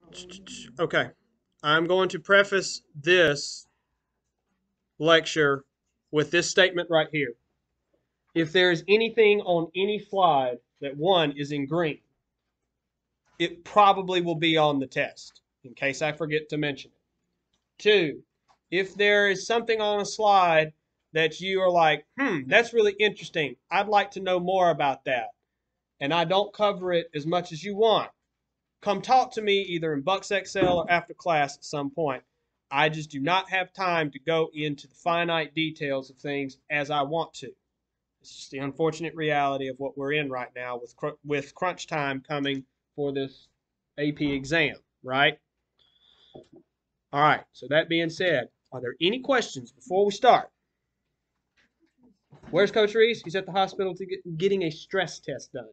Okay. I'm going to preface this lecture with this statement right here. If there is anything on any slide that one is in green, it probably will be on the test, in case I forget to mention it. Two, if there is something on a slide that you are like, that's really interesting. I'd like to know more about that. And I don't cover it as much as you want. Come talk to me either in Bucks Excel or after class at some point. I just do not have time to go into the finite details of things as I want to. It's just the unfortunate reality of what we're in right now with crunch time coming for this AP exam, right? All right, so that being said, are there any questions before we start? Where's Coach Reese? He's at the hospital to getting a stress test done.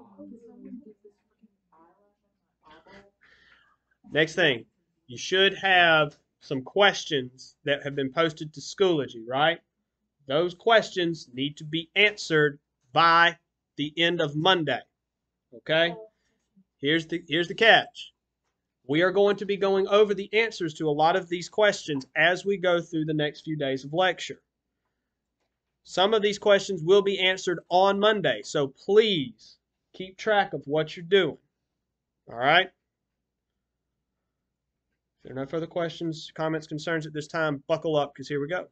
Next thing, you should have some questions that have been posted to Schoology, right? Those questions need to be answered by the end of Monday. Okay? Here's the catch. We are going to be going over the answers to a lot of these questions as we go through the next few days of lecture. Some of these questions will be answered on Monday, so please keep track of what you're doing. All right? If there are no further questions, comments, concerns at this time, buckle up because here we go.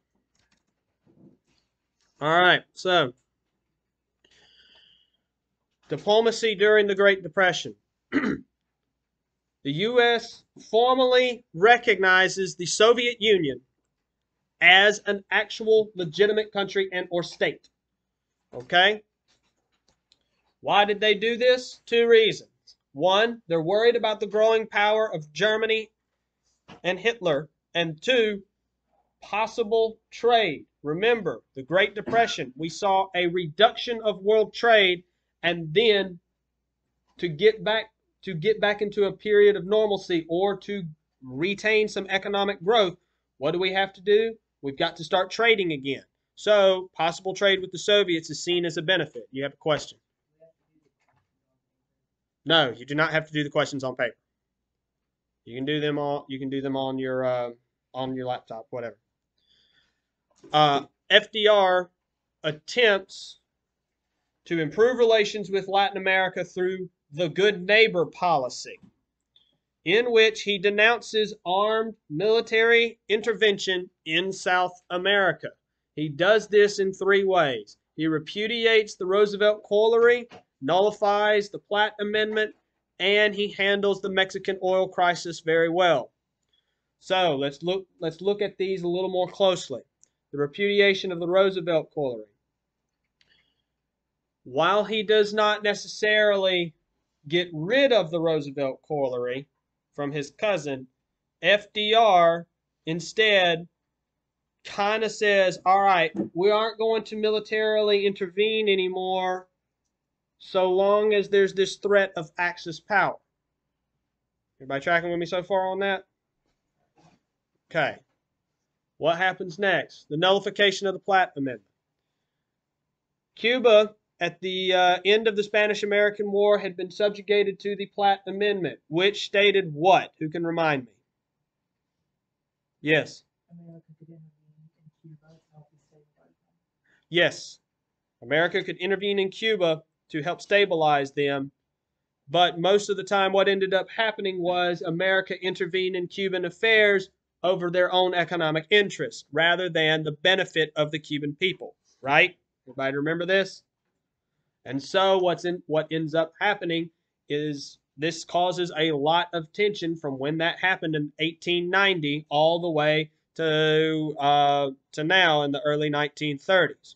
All right, so diplomacy during the Great Depression. The U.S. formally recognizes the Soviet Union as an actual legitimate country and or state. Okay? Why did they do this? Two reasons. One, they're worried about the growing power of Germany and Hitler. And two, possible trade. Remember, the Great Depression, we saw a reduction of world trade, and then to get back into a period of normalcy or to retain some economic growth, what do we have to do? We've got to start trading again. So possible trade with the Soviets is seen as a benefit. You have a question? No, you do not have to do the questions on paper. You can do them on your laptop, whatever. FDR attempts to improve relations with Latin America through the good neighbor policy, in which he denounces armed military intervention in South America. He does this in three ways. He repudiates the Roosevelt Corollary, nullifies the Platt Amendment, and he handles the Mexican oil crisis very well. So let's look at these a little more closely. The repudiation of the Roosevelt Corollary. While he does not necessarily get rid of the Roosevelt Corollary from his cousin, FDR instead kind of says, all right, we aren't going to militarily intervene anymore so long as there's this threat of Axis power. Everybody tracking with me so far on that? Okay. What happens next? The nullification of the Platt Amendment. Cuba, at the end of the Spanish-American War, had been subjugated to the Platt Amendment, which stated what? Who can remind me? Yes. Yes. America could intervene in Cuba to help stabilize them. But most of the time, what ended up happening was America intervened in Cuban affairs over their own economic interests rather than the benefit of the Cuban people, right? Everybody remember this? And so what ends up happening is this causes a lot of tension from when that happened in 1890 all the way to now in the early 1930s.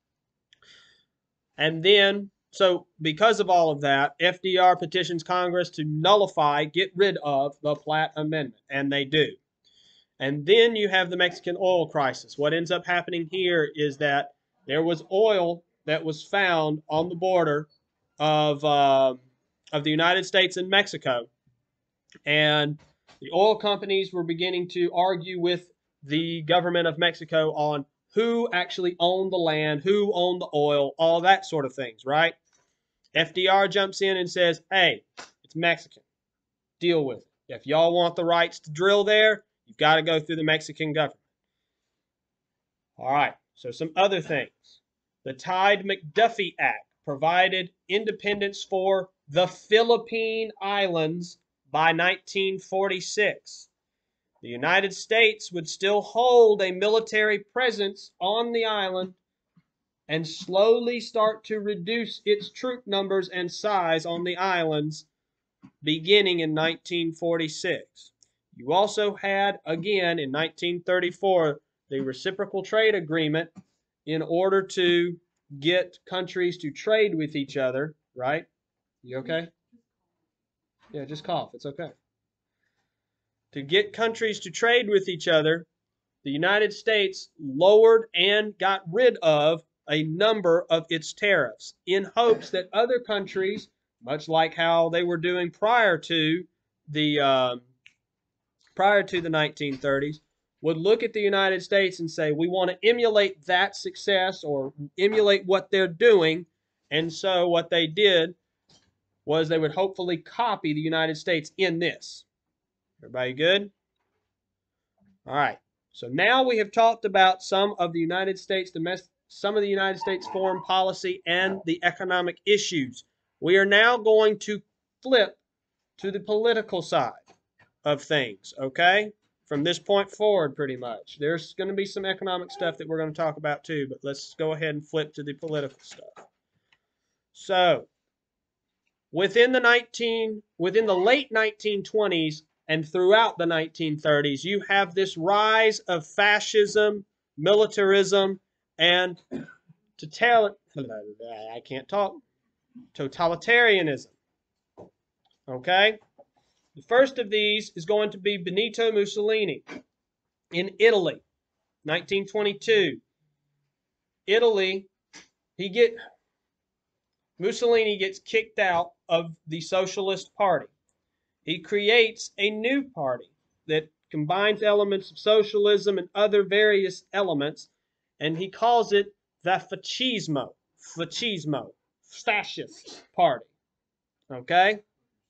And then, so because of all of that, FDR petitions Congress to nullify, get rid of the Platt Amendment, and they do. And then you have the Mexican oil crisis. What ends up happening here is that there was oil that was found on the border of the United States and Mexico, and the oil companies were beginning to argue with the government of Mexico on who actually owned the land, who owned the oil, all that sort of things, right? FDR jumps in and says, hey, it's Mexican. Deal with it. If y'all want the rights to drill there, you've got to go through the Mexican government. All right, so some other things. The Hyde-McDuffie Act provided independence for the Philippine Islands by 1946. The United States would still hold a military presence on the island and slowly start to reduce its troop numbers and size on the islands beginning in 1946. You also had, again, in 1934, the Reciprocal Trade Agreement in order to get countries to trade with each other, right? You okay? Yeah, just cough. It's okay. To get countries to trade with each other, the United States lowered and got rid of a number of its tariffs in hopes that other countries, much like how they were doing prior to the 1930s, would look at the United States and say, we want to emulate that success or emulate what they're doing. And so what they did was they would hopefully copy the United States in this. Everybody good? All right. So now we have talked about some of the United States foreign policy and the economic issues. We are now going to flip to the political side of things, okay? From this point forward, pretty much. There's going to be some economic stuff that we're going to talk about too, but let's go ahead and flip to the political stuff. So, within the late 1920s and throughout the 1930s, you have this rise of fascism, militarism, and totalitarianism. Okay? The first of these is going to be Benito Mussolini in Italy, 1922. Mussolini gets kicked out of the Socialist Party. He creates a new party that combines elements of socialism and other various elements, and he calls it the fascist party. Okay?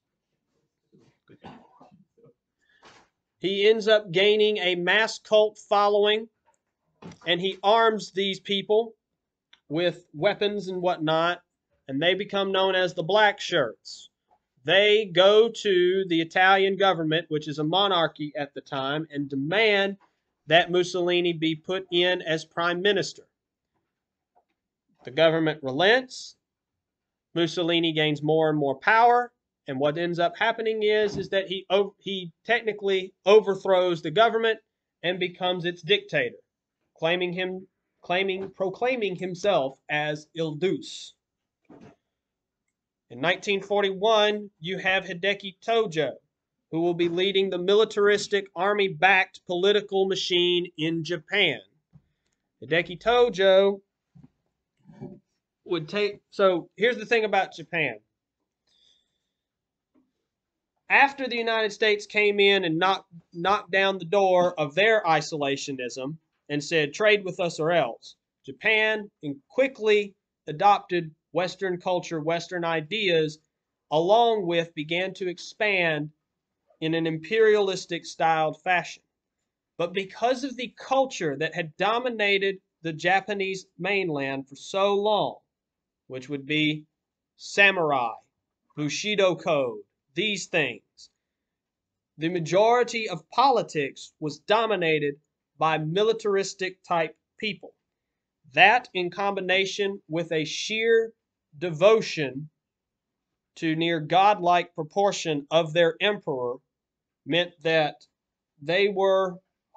He ends up gaining a mass cult following, and he arms these people with weapons and whatnot, and they become known as the Black Shirts. They go to the Italian government, which is a monarchy at the time, and demand that Mussolini be put in as prime minister. The government relents. Mussolini gains more and more power, and what ends up happening is that he technically overthrows the government and becomes its dictator, proclaiming himself as Il Duce. In 1941, you have Hideki Tojo, who will be leading the militaristic, army-backed political machine in Japan. Hideki Tojo would take... So here's the thing about Japan. After the United States came in and knocked down the door of their isolationism and said, trade with us or else, Japan quickly adopted Western culture, Western ideas, along with began to expand in an imperialistic styled fashion. But because of the culture that had dominated the Japanese mainland for so long, which would be samurai, Bushido code, these things, the majority of politics was dominated by militaristic type people. That, in combination with a sheer devotion to near godlike proportion of their emperor, meant that they were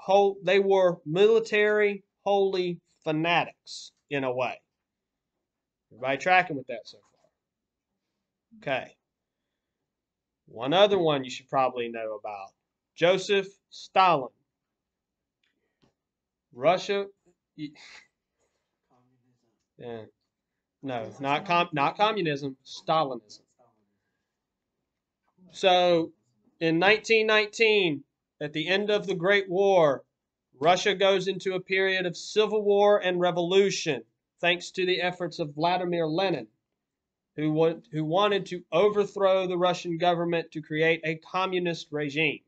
military holy fanatics in a way. Everybody tracking with that so far? Okay. One other one you should probably know about. Joseph Stalin. Russia. Yeah. No, not communism, Stalinism. So, in 1919, at the end of the Great War, Russia goes into a period of civil war and revolution, thanks to the efforts of Vladimir Lenin. who wanted to overthrow the Russian government to create a communist regime.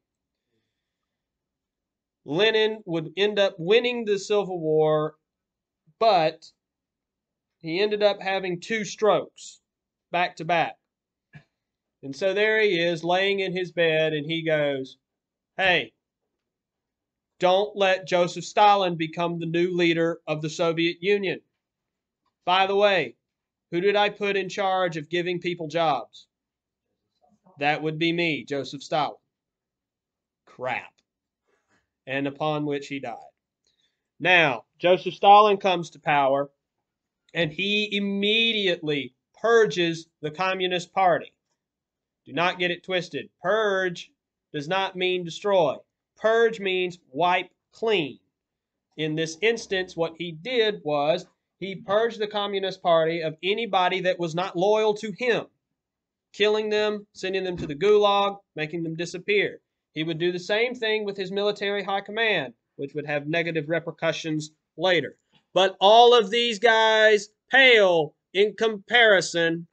Lenin would end up winning the Civil War, but he ended up having 2 strokes back to back. And so there he is laying in his bed, and he goes, hey, don't let Joseph Stalin become the new leader of the Soviet Union. By the way, who did I put in charge of giving people jobs? That would be me, Joseph Stalin. Crap. And upon which he died. Now, Joseph Stalin comes to power, and he immediately purges the Communist Party. Do not get it twisted. Purge does not mean destroy. Purge means wipe clean. In this instance, what he did was he purged the Communist Party of anybody that was not loyal to him, killing them, sending them to the gulag, making them disappear. He would do the same thing with his military high command, which would have negative repercussions later. But all of these guys pale in comparison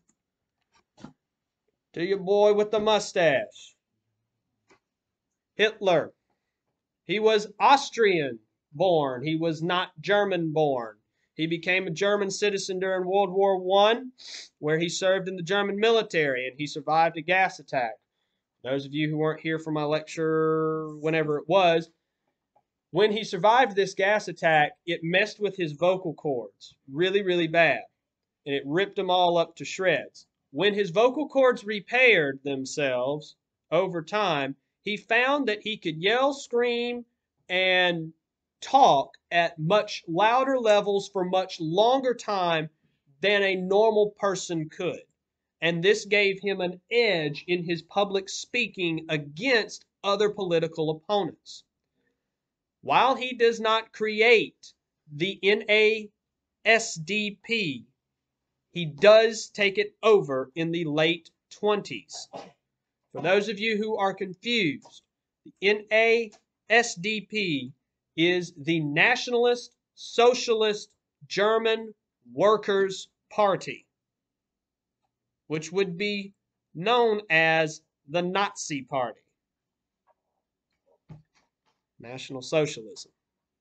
to your boy with the mustache, Hitler. He was Austrian born. He was not German born. He became a German citizen during World War I, where he served in the German military, and he survived a gas attack. Those of you who weren't here for my lecture, whenever it was, when he survived this gas attack, it messed with his vocal cords really, really bad, and it ripped them all up to shreds. When his vocal cords repaired themselves over time, he found that he could yell, scream, and talk at much louder levels for much longer time than a normal person could. And this gave him an edge in his public speaking against other political opponents. While he does not create the NASDP, he does take it over in the late 20s. For those of you who are confused, the NASDP is the Nationalist Socialist German Workers' Party, which would be known as the Nazi Party. National Socialism.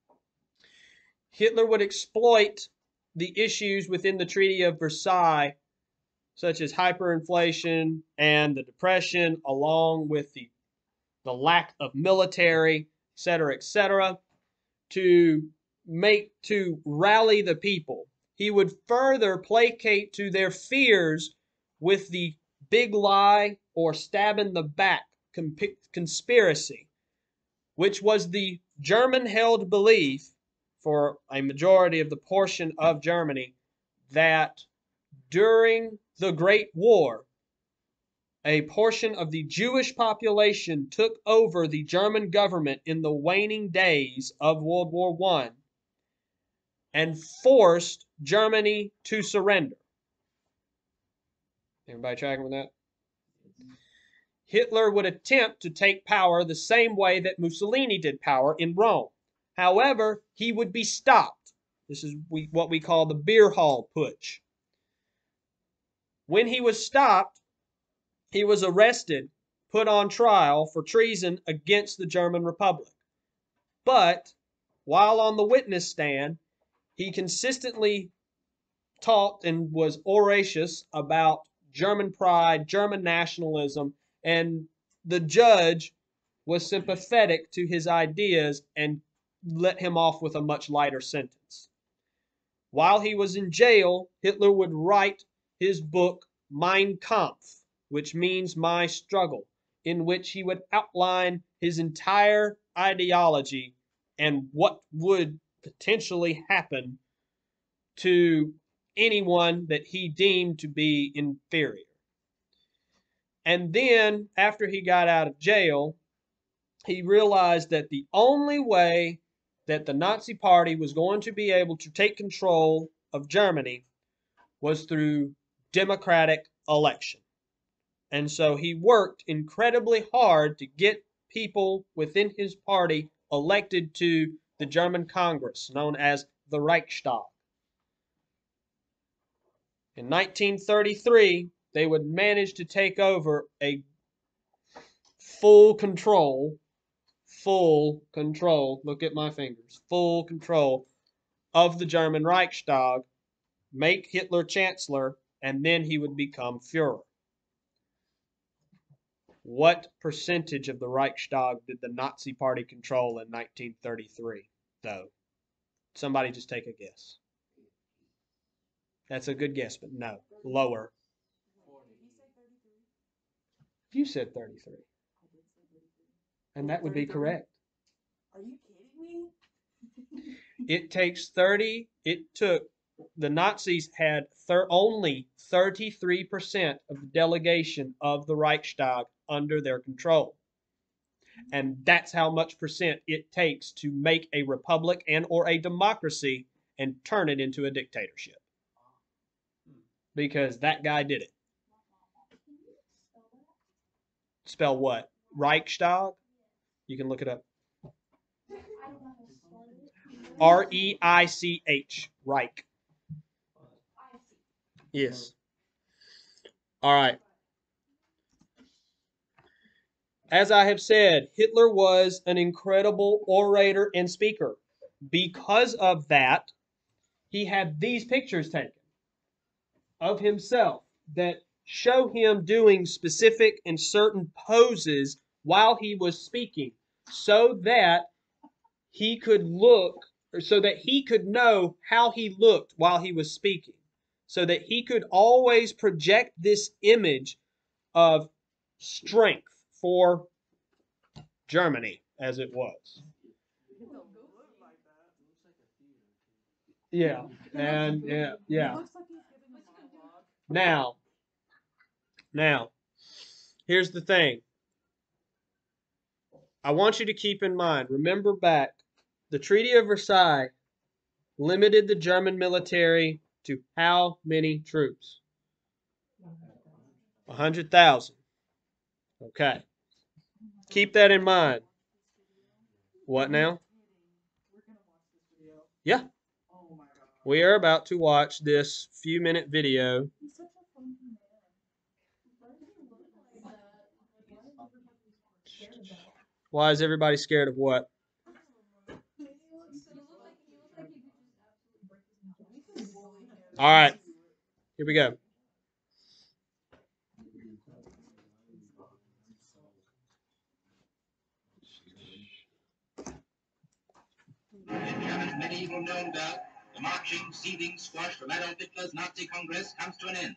Hitler would exploit the issues within the Treaty of Versailles, such as hyperinflation and the Depression, along with the lack of military, etc., to rally the people. He would further placate to their fears with the big lie or stab in the back conspiracy, which was the German-held belief for a majority of the portion of Germany that during the Great War, a portion of the Jewish population took over the German government in the waning days of World War I and forced Germany to surrender. Everybody tracking with that? Hitler would attempt to take power the same way that Mussolini did power in Rome. However, he would be stopped. This is what we call the beer hall putsch. When he was stopped, he was arrested, put on trial for treason against the German Republic. But while on the witness stand, he consistently talked and was oracious about German pride, German nationalism, and the judge was sympathetic to his ideas and let him off with a much lighter sentence. While he was in jail, Hitler would write his book Mein Kampf, which means My Struggle, in which he would outline his entire ideology and what would potentially happen to anyone that he deemed to be inferior. And then, after he got out of jail, he realized that the only way that the Nazi Party was going to be able to take control of Germany was through democratic election. And so he worked incredibly hard to get people within his party elected to the German Congress, known as the Reichstag. In 1933, they would manage to take over a full control, look at my fingers, full control of the German Reichstag, make Hitler chancellor, and then he would become Führer. What percentage of the Reichstag did the Nazi Party control in 1933, though? Somebody just take a guess. That's a good guess, but no. Lower. You said 33. And that would be correct. Are you kidding me? It took, the Nazis had only 33% of the delegation of the Reichstag under their control. And that's how much percent it takes to make a republic and or a democracy and turn it into a dictatorship. Because that guy did it. Spell what? Reichstag? You can look it up. R-E-I-C-H. Reich. Yes. All right. As I have said, Hitler was an incredible orator and speaker. Because of that, he had these pictures taken of himself that show him doing specific and certain poses while he was speaking so that he could look, or so that he could know how he looked while he was speaking, so that he could always project this image of strength for Germany as it was. Yeah, and yeah. Now, here's the thing. I want you to keep in mind, remember back, the Treaty of Versailles limited the German military to how many troops? 100,000. Okay. Keep that in mind. What now? Yeah. We are about to watch this few-minute video. Why is everybody scared of what? All right. Here we go. In Germany's medieval Nuremberg, the marching, seething squash from Adolf Hitler's Nazi Congress comes to an end.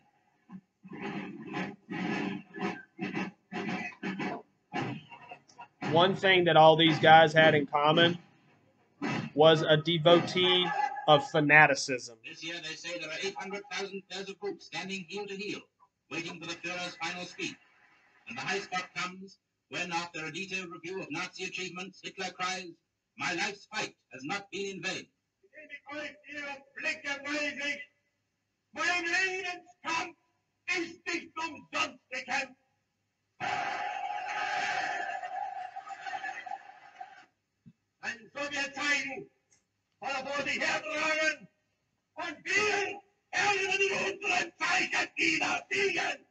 One thing that all these guys had in common was a devotee of fanaticism. This year they say there are 800,000 pairs of boots standing heel to heel, waiting for the Führer's final speech. And the high spot comes when, after a detailed review of Nazi achievements, Hitler cries, "My life's fight has not been in vain." Mein Lebenskampf ist nicht umsonst gekämpft. Ein Sowjetzeichen soll vor sich hertragen und wir werden in unseren Zeichen niederfliegen.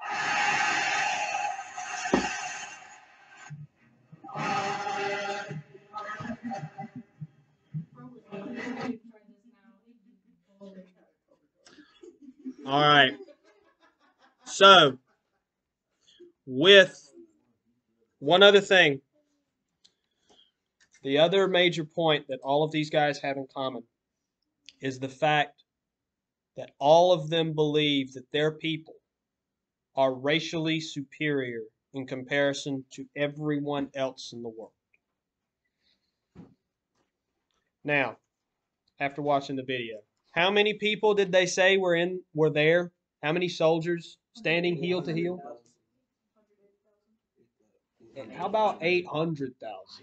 All right. So, with one other thing, the other major point that all of these guys have in common is the fact that all of them believe that their people are racially superior in comparison to everyone else in the world. Now, after watching the video, how many people did they say were there? How many soldiers standing heel to heel? How about 800,000?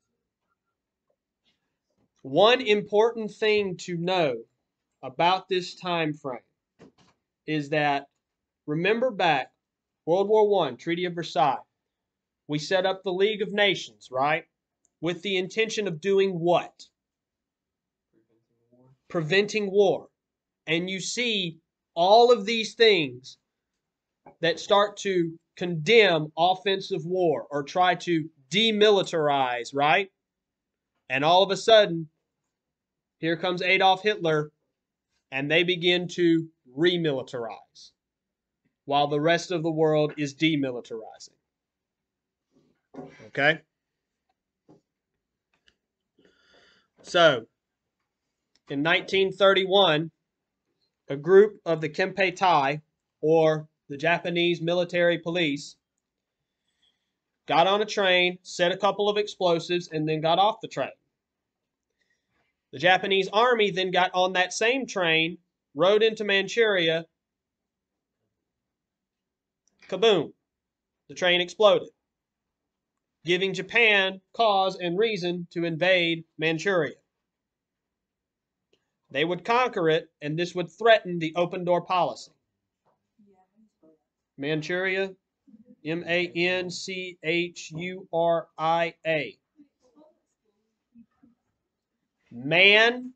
One important thing to know about this time frame is that, remember back, World War I, Treaty of Versailles, we set up the League of Nations, right? With the intention of doing what? Preventing war. And you see all of these things that start to condemn offensive war or try to demilitarize, right? And all of a sudden, here comes Adolf Hitler, and they begin to remilitarize while the rest of the world is demilitarizing. Okay? So, in 1931, a group of the Kempeitai, or the Japanese military police, got on a train, set a couple of explosives, and then got off the train. The Japanese army then got on that same train, rode into Manchuria, kaboom, the train exploded, giving Japan cause and reason to invade Manchuria. They would conquer it, and this would threaten the open door policy. Manchuria, Manchuria. Man,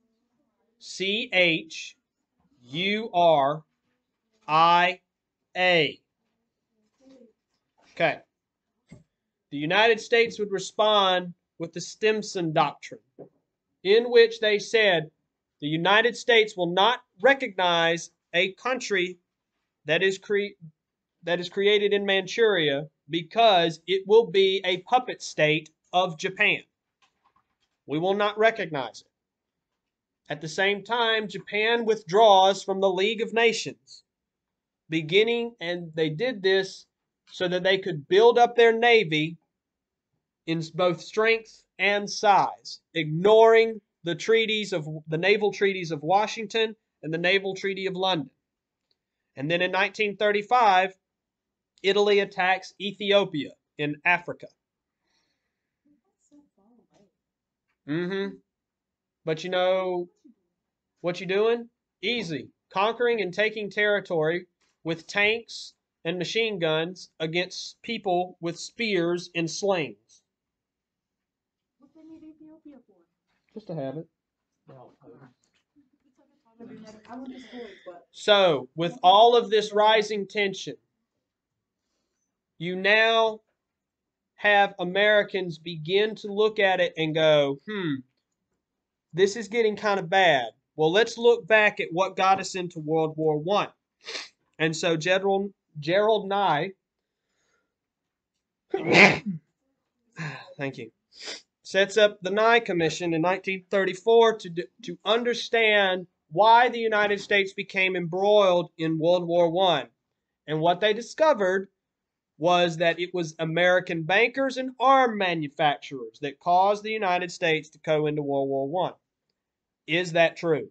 Churia. Okay. The United States would respond with the Stimson Doctrine, in which they said the United States will not recognize a country that is created in Manchuria because it will be a puppet state of Japan. We will not recognize it. At the same time, Japan withdraws from the League of Nations, and they did this so that they could build up their navy in both strength and size, ignoring the naval treaties of Washington and the naval treaty of London. And then in 1935, Italy attacks Ethiopia in Africa. Mm-hmm. But you know what you doing? Easy. Conquering and taking territory with tanks and machine guns against people with spears and slings. What they need Ethiopia for? Just to have it. I went to school, but So, with all of this rising tension, you now have Americans begin to look at it and go, this is getting kind of bad. Well, let's look back at what got us into World War I. And so Gerald Nye, thank you, sets up the Nye Commission in 1934 to understand why the United States became embroiled in World War I. And what they discovered was that it was American bankers and arm manufacturers that caused the United States to go into World War I. Is that true?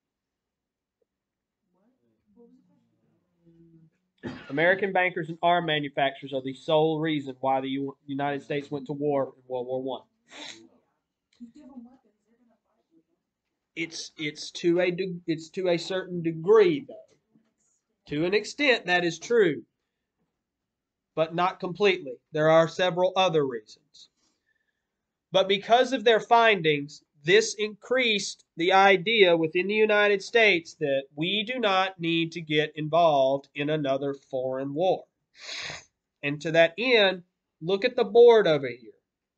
American bankers and arm manufacturers are the sole reason why the United States went to war in World War I. It's to a certain degree, though. To an extent, that is true, but not completely. There are several other reasons. But because of their findings, this increased the idea within the United States that we do not need to get involved in another foreign war. And to that end, look at the board over here.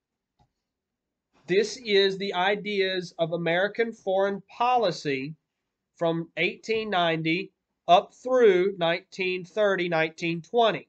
This is the ideas of American foreign policy from 1890 up through 1930, 1920.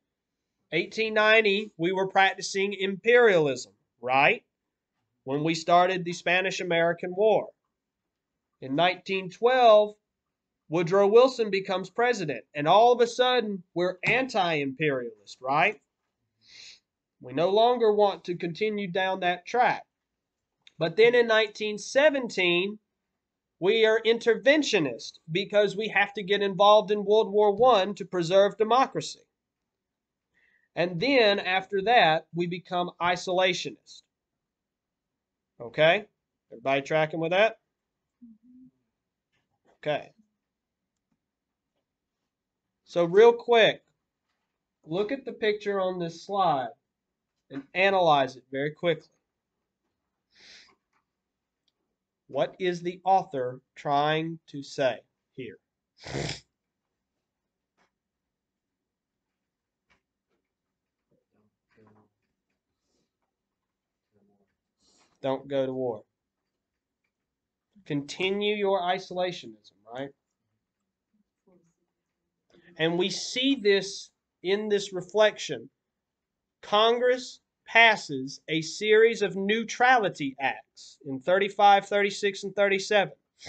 1890, we were practicing imperialism, right? When we started the Spanish-American War. In 1912, Woodrow Wilson becomes president, and all of a sudden, we're anti-imperialist, right? We no longer want to continue down that track. But then in 1917, we are interventionist because we have to get involved in World War I to preserve democracy. And then after that, we become isolationist. Okay? Everybody tracking with that? Okay. So real quick, look at the picture on this slide and analyze it very quickly. What is the author trying to say here? Don't go to war. Continue your isolationism, right? And we see this in this reflection. Congress passes a series of neutrality acts in 35, 36, and 37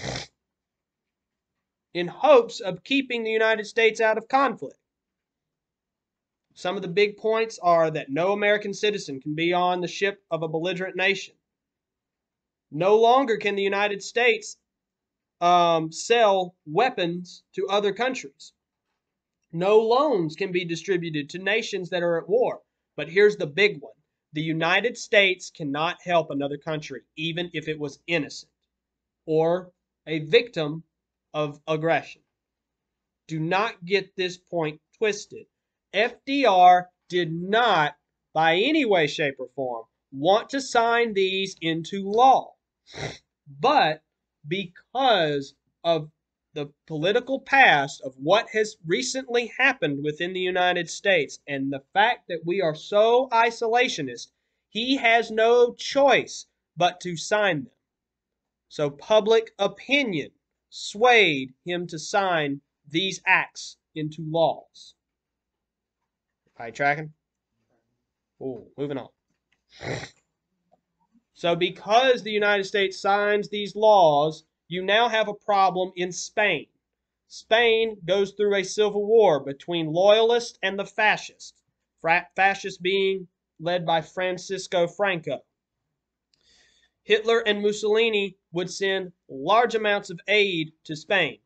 in hopes of keeping the United States out of conflict. Some of the big points are that no American citizen can be on the ship of a belligerent nation. No longer can the United States sell weapons to other countries. No loans can be distributed to nations that are at war. But here's the big one. The United States cannot help another country, even if it was innocent or a victim of aggression. Do not get this point twisted. FDR did not, by any way, shape, or form, want to sign these into law. But because of the political past of what has recently happened within the United States and the fact that we are so isolationist, he has no choice but to sign them. So public opinion swayed him to sign these acts into laws. Are you tracking? Oh, moving on. So because the United States signs these laws, you now have a problem in Spain. Spain goes through a civil war between loyalists and the fascists. Fascists being led by Francisco Franco. Hitler and Mussolini would send large amounts of aid to Spain.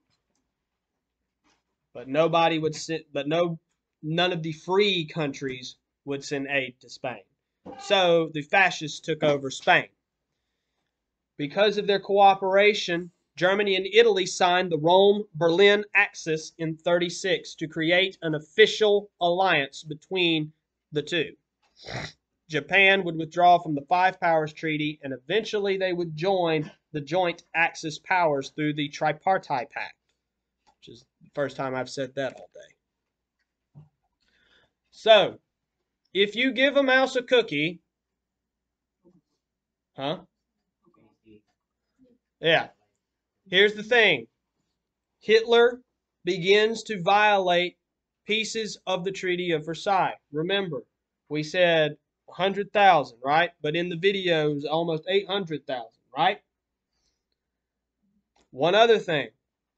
But none of the free countries would send aid to Spain. So the fascists took over Spain. Because of their cooperation, Germany and Italy signed the Rome-Berlin Axis in 1936 to create an official alliance between the two. Japan would withdraw from the Five Powers Treaty, and eventually they would join the joint Axis powers through the Tripartite Pact, which is the first time I've said that all day. So, if you give a mouse a cookie, Yeah. Here's the thing. Hitler begins to violate pieces of the Treaty of Versailles. Remember, we said 100,000, right? But in the videos, almost 800,000, right? One other thing.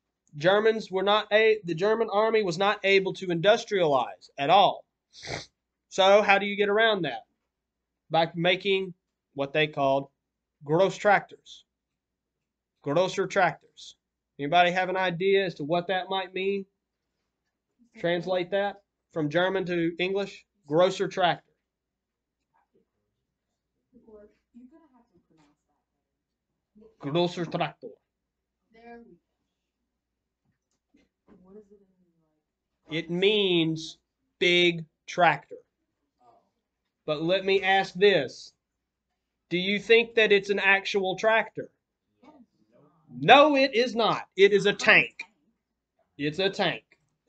The German army was not able to industrialize at all. So how do you get around that? By making what they called gross tractors. Grosser tractors. Anybody have an idea as to what that might mean? Translate that from German to English. Grosser tractor. You're gonna have to pronounce that. Grosser tractor. There we go. What is it in It means big tractor. But let me ask this. Do you think that it's an actual tractor? No, it is not. It is a tank. It's a tank.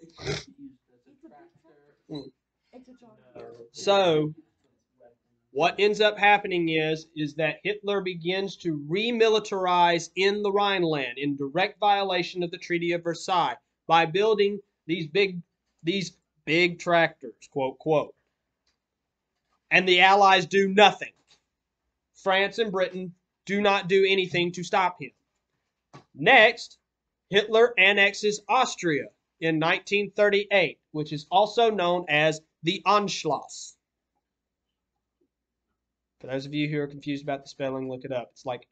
So, what ends up happening is that Hitler begins to remilitarize in the Rhineland in direct violation of the Treaty of Versailles by building these big tractors, quote, quote. And the Allies do nothing. France and Britain do not do anything to stop him. Next, Hitler annexes Austria in 1938, which is also known as the Anschluss. For those of you who are confused about the spelling, look it up. It's like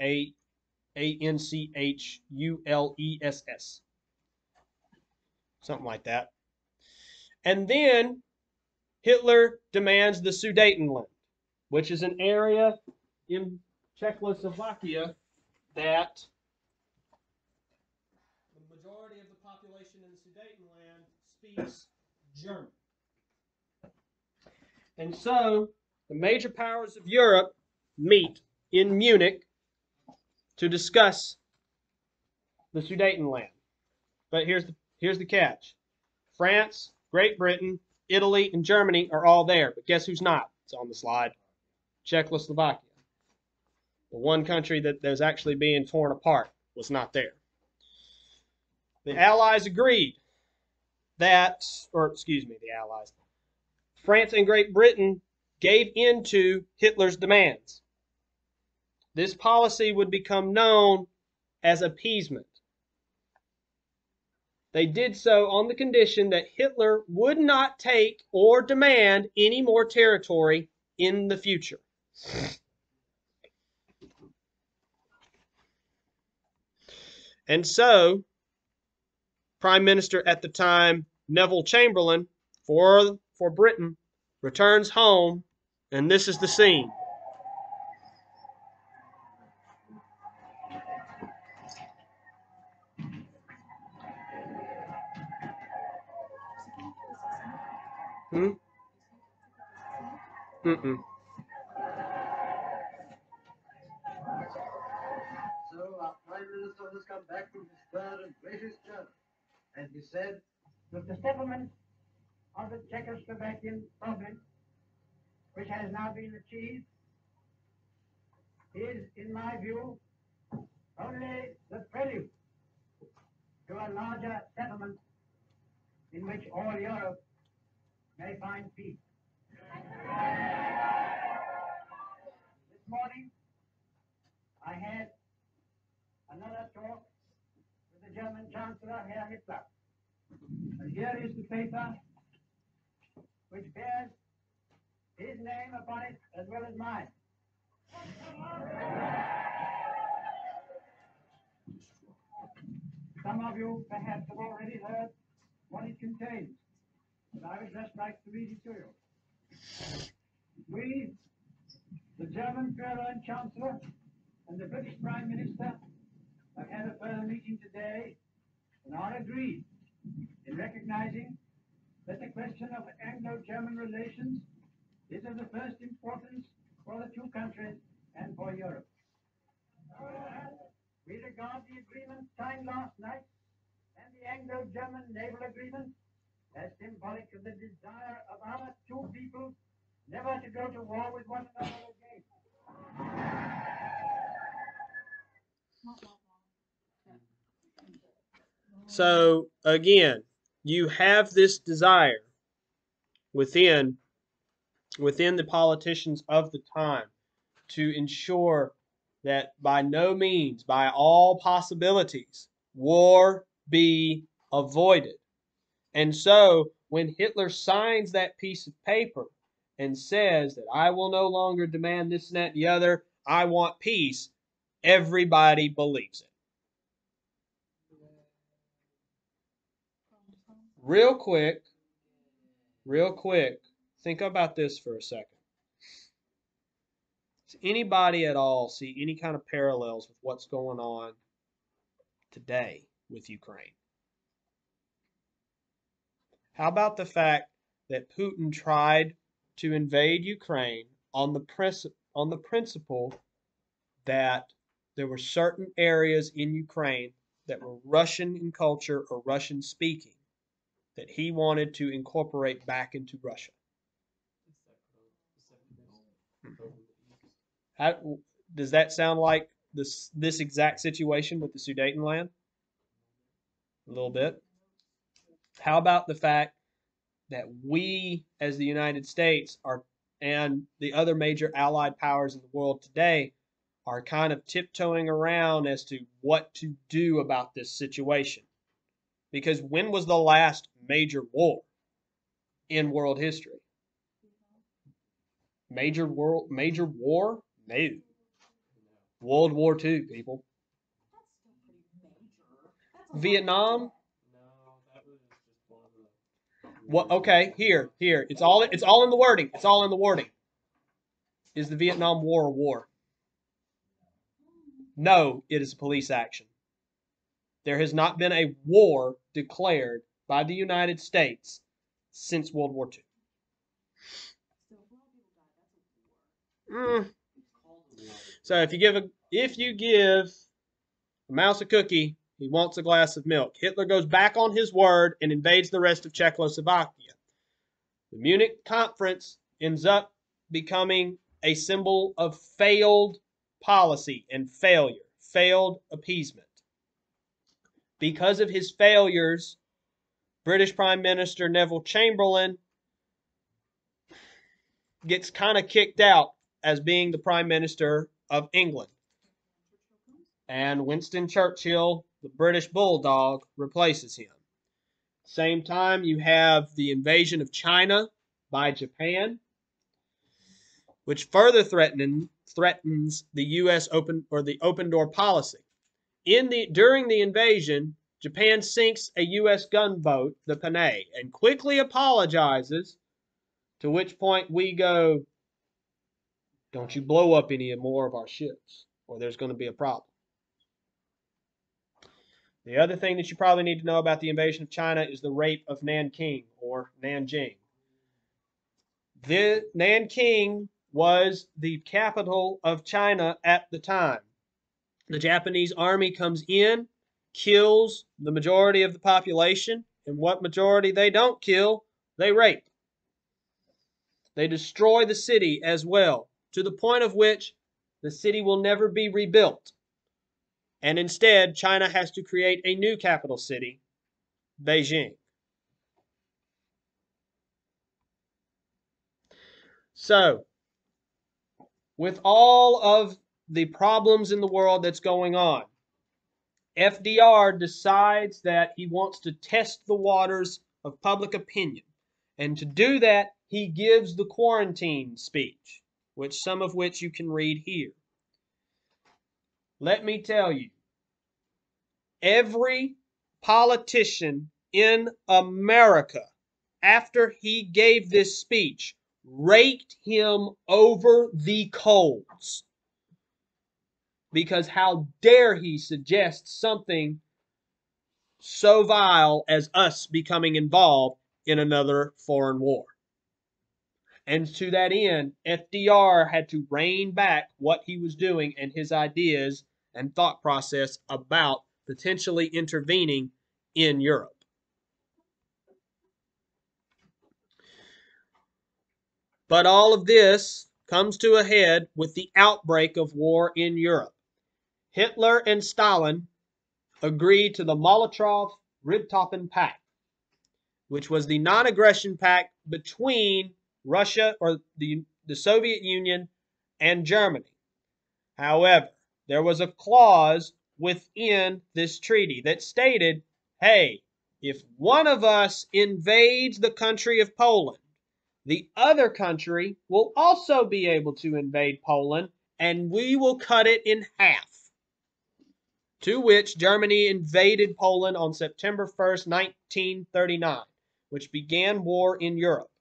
Anschuless. Something like that. And then Hitler demands the Sudetenland, which is an area in Czechoslovakia that the majority of the population in the Sudetenland speaks German. And so the major powers of Europe meet in Munich to discuss the Sudetenland. But here's the catch. France, Great Britain, Italy, and Germany are all there. But guess who's not? It's on the slide. Czechoslovakia. The one country that was actually being torn apart was not there. The Allies agreed that, or excuse me, the Allies, France and Great Britain gave in to Hitler's demands. This policy would become known as appeasement. They did so on the condition that Hitler would not take or demand any more territory in the future. And so, Prime Minister at the time, Neville Chamberlain, for Britain, returns home, and this is the scene. Mm-mm. So our Prime Minister has come back from his third and greatest journey, and he said that the settlement of the Czechoslovakian problem, which has now been achieved, is, in my view, only the prelude to a larger settlement in which all Europe may find peace. This morning, I had another talk with the German Chancellor, Herr Hitler. And here is the paper which bears his name upon it as well as mine. Some of you perhaps have already heard what it contains, but I would just like to read it to you. We, the German Führer and Chancellor, and the British Prime Minister have had a further meeting today and are agreed in recognizing that the question of Anglo-German relations is of the first importance for the two countries and for Europe. We regard the agreement signed last night and the Anglo-German naval agreement as symbolic of the desire of our two peoples never to go to war with one another again. So again, you have this desire within the politicians of the time to ensure that by no means, by all possibilities, war be avoided. And so when Hitler signs that piece of paper and says that I will no longer demand this and that and the other, I want peace, everybody believes it. Real quick, think about this for a second. Does anybody at all see any kind of parallels with what's going on today with Ukraine? How about the fact that Putin tried to invade Ukraine on the principle that there were certain areas in Ukraine that were Russian in culture or Russian speaking that he wanted to incorporate back into Russia? How, does that sound like this exact situation with the Sudetenland? A little bit. How about the fact that we, as the United States, are and the other major allied powers in the world today are kind of tiptoeing around as to what to do about this situation? Because when was the last major war in world history? Major war? No. World War II, people. Vietnam? What? Okay, here. It's all in the wording. It's all in the wording. Is the Vietnam War a war? No, it is a police action. There has not been a war declared by the United States since World War II. So if you give a mouse a cookie, he wants a glass of milk. Hitler goes back on his word and invades the rest of Czechoslovakia. The Munich conference ends up becoming a symbol of failed policy and failed appeasement. Because of his failures, British Prime Minister Neville Chamberlain gets kind of kicked out as being the Prime Minister of England. And Winston Churchill, the British Bulldog, replaces him. Same time, you have the invasion of China by Japan, which further threatens the U.S. open door policy. During the invasion, Japan sinks a U.S. gunboat, the Panay, and quickly apologizes, to which point we go, don't you blow up any more of our ships, or there's going to be a problem. The other thing that you probably need to know about the invasion of China is the rape of Nanking, or Nanjing. Nanking was the capital of China at the time. The Japanese army comes in, kills the majority of the population, and what majority they don't kill, they rape. They destroy the city as well, to the point of which the city will never be rebuilt. And instead, China has to create a new capital city, Beijing. So, with all of the problems in the world that's going on, FDR decides that he wants to test the waters of public opinion. And to do that, he gives the quarantine speech, some of which you can read here. Let me tell you, every politician in America, after he gave this speech, raked him over the coals. Because how dare he suggest something so vile as us becoming involved in another foreign war. And to that end, FDR had to rein back what he was doing and his ideas and thought process about potentially intervening in Europe. But all of this comes to a head with the outbreak of war in Europe. Hitler and Stalin agreed to the Molotov-Ribbentrop Pact, which was the non-aggression pact between Russia or the Soviet Union and Germany. However, there was a clause within this treaty that stated, hey, if one of us invades the country of Poland, the other country will also be able to invade Poland, and we will cut it in half. To which Germany invaded Poland on September 1st, 1939, which began war in Europe.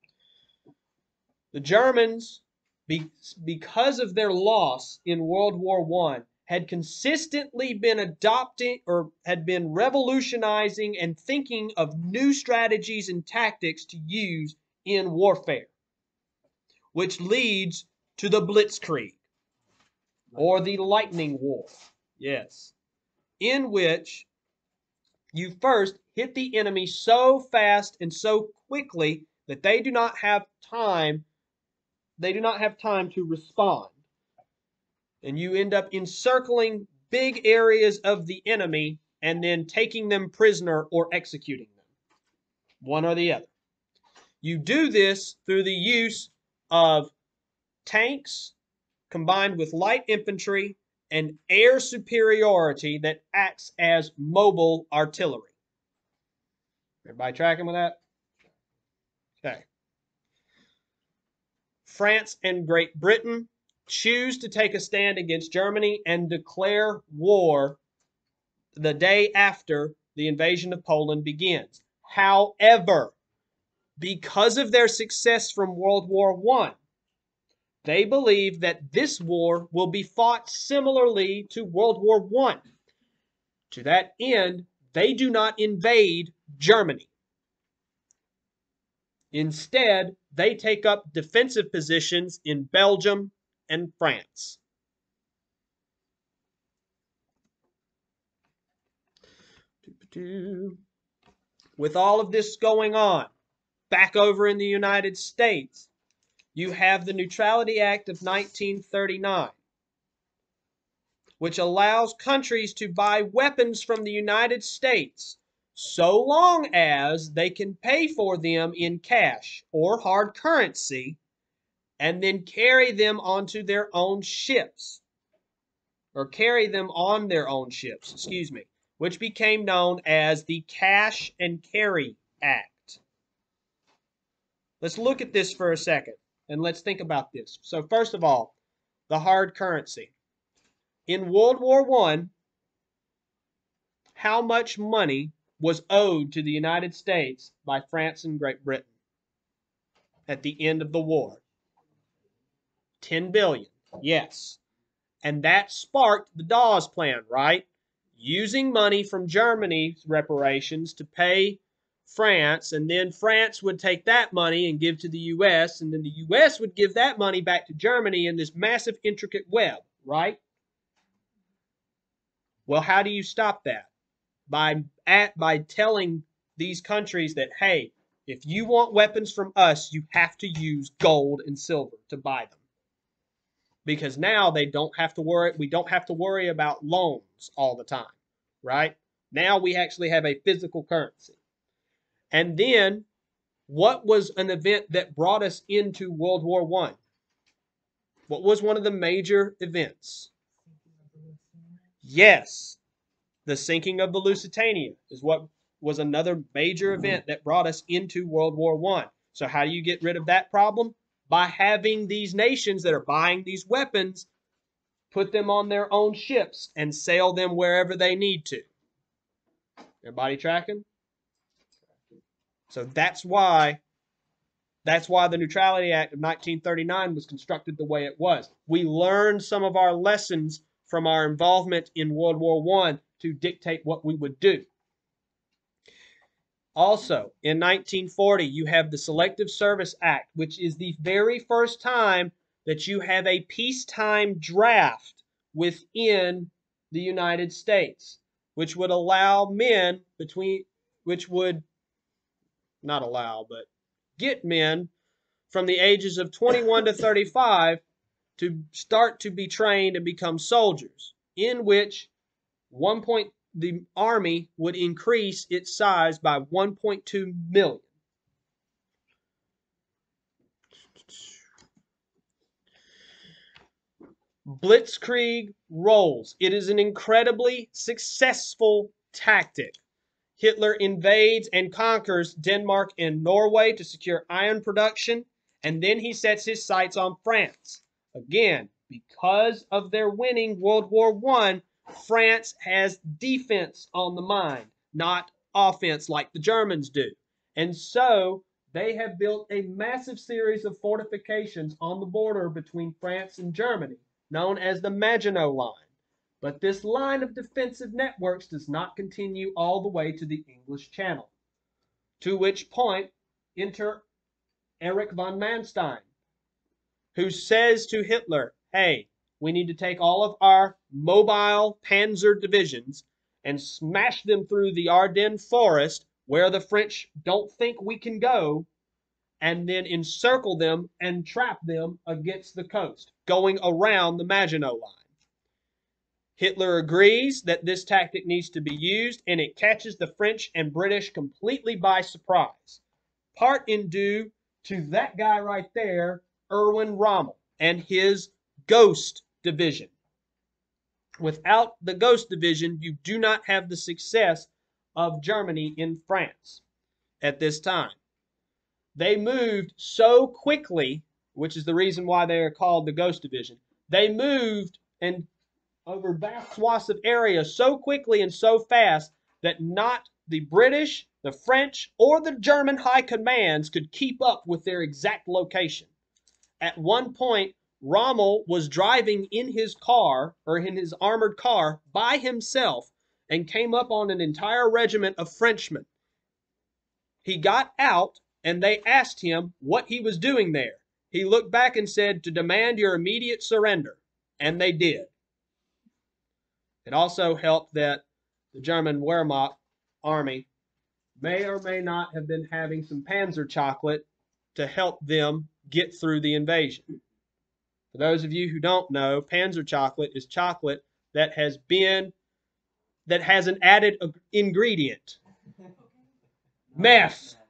The Germans, because of their loss in World War I, had consistently been adopting or had been revolutionizing and thinking of new strategies and tactics to use in warfare, which leads to the Blitzkrieg, or the Lightning War. Yes. In which you first hit the enemy so fast and so quickly that they do not have time to respond. And you end up encircling big areas of the enemy and then taking them prisoner or executing them. One or the other. You do this through the use of tanks combined with light infantry and air superiority that acts as mobile artillery. Everybody tracking with that? Okay. France and Great Britain choose to take a stand against Germany and declare war the day after the invasion of Poland begins. However, because of their success from World War I, they believe that this war will be fought similarly to World War I. To that end, they do not invade Germany. Instead, they take up defensive positions in Belgium and France. With all of this going on, back over in the United States, you have the Neutrality Act of 1939, which allows countries to buy weapons from the United States so long as they can pay for them in cash or hard currency and then carry them onto their own ships, or carry them on their own ships, excuse me, which became known as the Cash and Carry Act. Let's look at this for a second and let's think about this. So first of all, the hard currency. In World War I, how much money was owed to the United States by France and Great Britain at the end of the war? 10 billion. Yes. And that sparked the Dawes Plan, right? Using money from Germany's reparations to pay France, and then France would take that money and give to the U.S., and then the U.S. would give that money back to Germany in this massive, intricate web, right? Well, how do you stop that? By telling these countries that, hey, if you want weapons from us, you have to use gold and silver to buy them. Because now we don't have to worry about loans all the time, right? Now we actually have a physical currency. And then, what was an event that brought us into World War I? What was one of the major events? Yes, the sinking of the Lusitania is what was another major event that brought us into World War I. So how do you get rid of that problem? By having these nations that are buying these weapons put them on their own ships and sail them wherever they need to. Everybody tracking? So that's why the Neutrality Act of 1939 was constructed the way it was. We learned some of our lessons from our involvement in World War I to dictate what we would do. Also, in 1940, you have the Selective Service Act, which is the very first time that you have a peacetime draft within the United States, which would allow men not allow, but get men from the ages of 21 to 35 to start to be trained and become soldiers, in which the Army would increase its size by 1.2 million. Blitzkrieg rolls. It is an incredibly successful tactic. Hitler invades and conquers Denmark and Norway to secure iron production, and then he sets his sights on France. Again, because of their winning World War I, France has defense on the mind, not offense like the Germans do. And so they have built a massive series of fortifications on the border between France and Germany, known as the Maginot Line. But this line of defensive networks does not continue all the way to the English Channel, to which point enter Erich von Manstein, who says to Hitler, hey, we need to take all of our mobile panzer divisions and smash them through the Ardennes forest where the French don't think we can go, and then encircle them and trap them against the coast, going around the Maginot Line. Hitler agrees that this tactic needs to be used, and it catches the French and British completely by surprise, part in due to that guy right there, Erwin Rommel, and his Ghost Division. Without the Ghost Division, you do not have the success of Germany in France at this time. They moved so quickly, which is the reason why they are called the Ghost Division. They moved and over vast swaths of area so quickly and so fast that not the British, the French, or the German high commands could keep up with their exact location. At one point, Rommel was driving in his car, or in his armored car, by himself and came up on an entire regiment of Frenchmen. He got out and they asked him what he was doing there. He looked back and said, to demand your immediate surrender. And they did. It also helped that the German Wehrmacht army may or may not have been having some Panzer chocolate to help them get through the invasion. For those of you who don't know, Panzer chocolate is chocolate that has an added ingredient. Meth.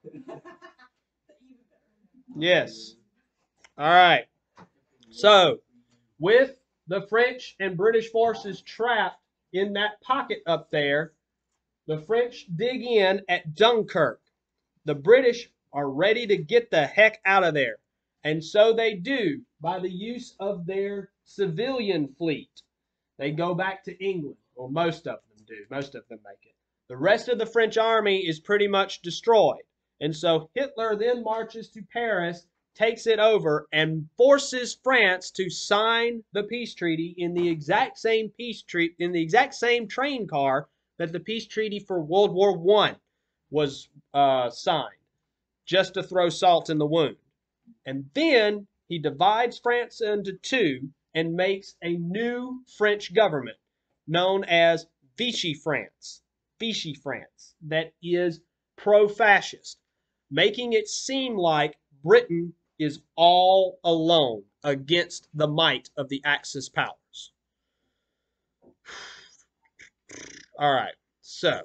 Yes. All right. So, with the French and British forces trapped in that pocket up there, the French dig in at Dunkirk. The British are ready to get the heck out of there. And so they do by the use of their civilian fleet. They go back to England, or most of them do. Most of them make it. The rest of the French army is pretty much destroyed. And so Hitler then marches to Paris, takes it over, and forces France to sign the peace treaty in the exact same train car that the peace treaty for World War I was signed, just to throw salt in the wound. And then he divides France into two and makes a new French government known as Vichy France. Vichy France, that is pro-fascist, making it seem like Britain is all alone against the might of the Axis powers. All right, so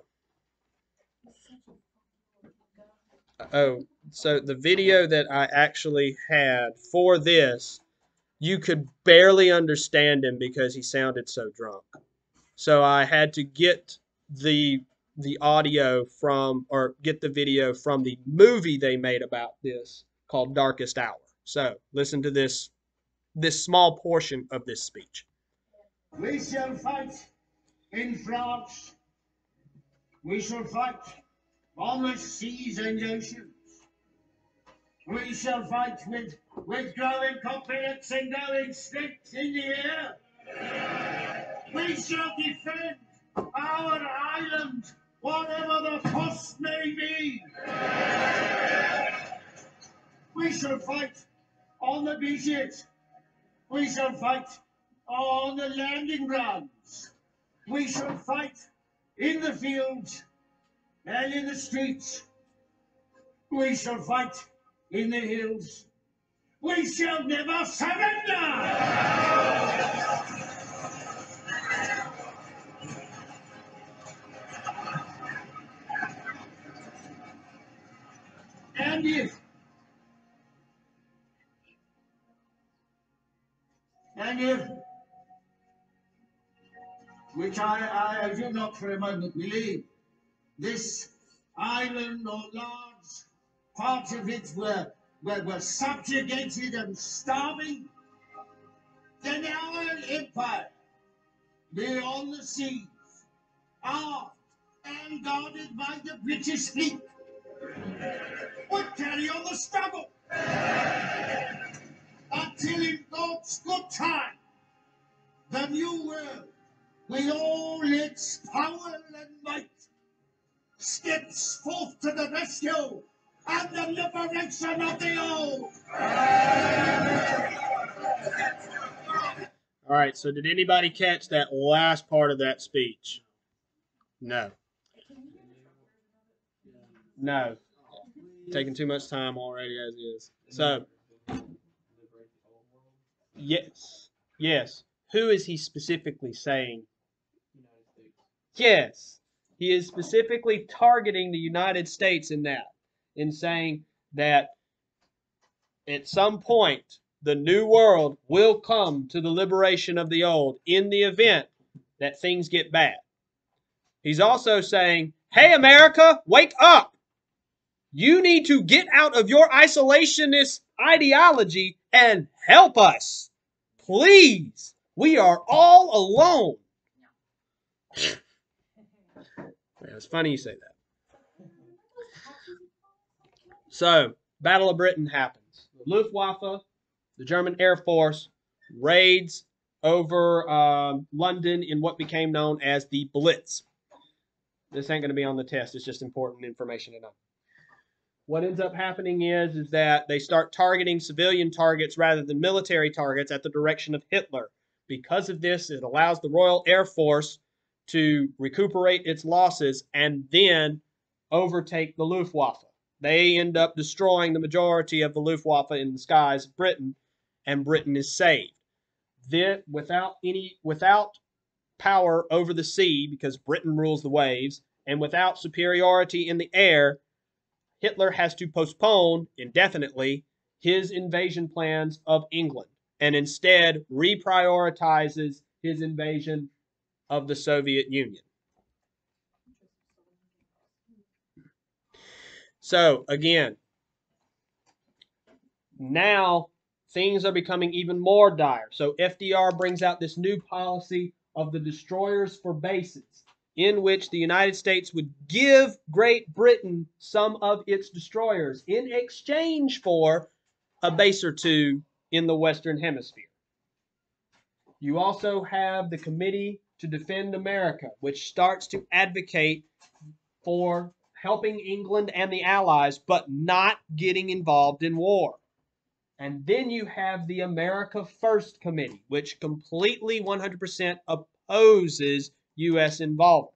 so the video that I actually had for this, you could barely understand him because he sounded so drunk. So I had to get the audio from, or get the video from the movie they made about this called Darkest Hour. So listen to this small portion of this speech. We shall fight in France. We shall fight on the seas and oceans. We shall fight with growing confidence and going sticks in the air. We shall defend our island, whatever the cost may be. We shall fight on the beaches. We shall fight on the landing grounds. We shall fight in the fields and in the streets. We shall fight in the hills. We shall never surrender! And if, which I do not for a moment believe, this island or large part of it were subjugated and starving, then our empire, beyond the seas, armed and guarded by the British fleet, would carry on the struggle until in God's good time, the new world, with all its power and might, steps forth to the rescue and the liberation of the old. All right, so did anybody catch that last part of that speech? No. No. Taking too much time already as is. So, yes. Yes. Who is he specifically saying? Yes. He is specifically targeting the United States in that, in saying that at some point the new world will come to the liberation of the old in the event that things get bad. He's also saying, hey, America, wake up. You need to get out of your isolationist ideology and help us. Please. We are all alone. Yeah, it's funny you say that. So, Battle of Britain happens. The Luftwaffe, the German Air Force, raids over London in what became known as the Blitz. This ain't going to be on the test. It's just important information to know. What ends up happening is that they start targeting civilian targets rather than military targets at the direction of Hitler. Because of this, it allows the Royal Air Force to recuperate its losses and then overtake the Luftwaffe. They end up destroying the majority of the Luftwaffe in the skies of Britain, and Britain is saved. Then, without power over the sea because Britain rules the waves, and without superiority in the air, Hitler has to postpone indefinitely his invasion plans of England and instead reprioritizes his invasion of the Soviet Union. So, again, now things are becoming even more dire. So FDR brings out this new policy of the destroyers for bases, in which the United States would give Great Britain some of its destroyers in exchange for a base or two in the Western Hemisphere. You also have the Committee to Defend America, which starts to advocate for helping England and the Allies, but not getting involved in war. And then you have the America First Committee, which completely 100% opposes U.S. involvement.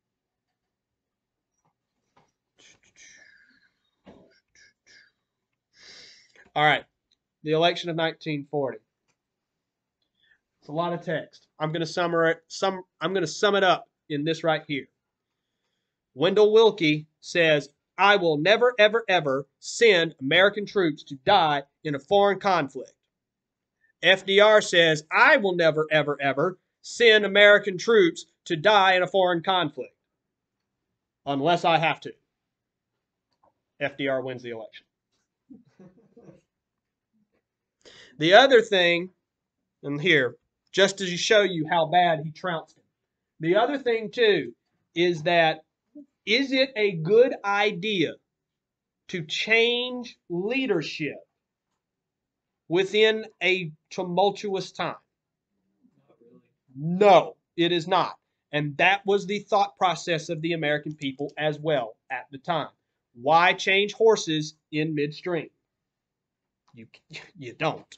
All right, the election of 1940. It's a lot of text. I'm going to sum it up in this right here. Wendell Willkie says, "I will never, ever, ever send American troops to die in a foreign conflict." FDR says, "I will never, ever, ever send American troops to die in a foreign conflict unless I have to." FDR wins the election. The other thing, and here, just to show you how bad he trounced him, the other thing, too, is that is it a good idea to change leadership within a tumultuous time? No, it is not. And that was the thought process of the American people as well at the time. Why change horses in midstream? You don't.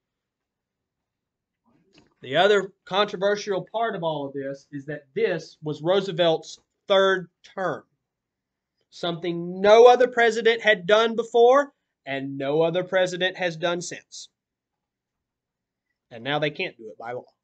The other controversial part of all of this is that this was Roosevelt's third term, something no other president had done before and no other president has done since. And now they can't do it by law.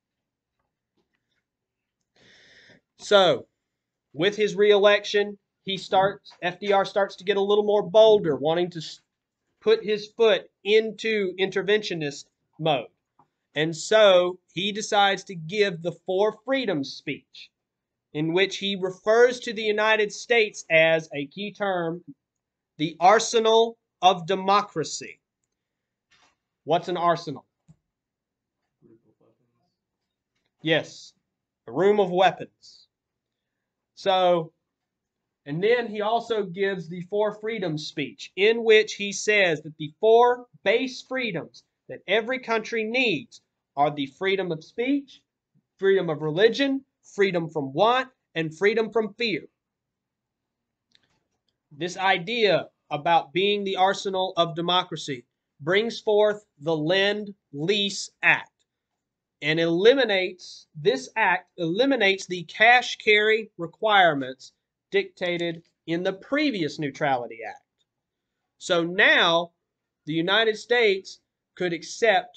So, with his reelection, FDR starts to get a little more bolder, wanting to put his foot into interventionist mode. And so he decides to give the Four Freedoms speech, in which he refers to the United States as a key term, the arsenal of democracy. What's an arsenal? Yes, a room of weapons. So, and then he also gives the Four Freedoms speech, in which he says that the four base freedoms that every country needs are the freedom of speech, freedom of religion, freedom from want, and freedom from fear. This idea about being the arsenal of democracy brings forth the Lend-Lease Act, and this act eliminates the cash carry requirements dictated in the previous Neutrality Act. So now the United States could accept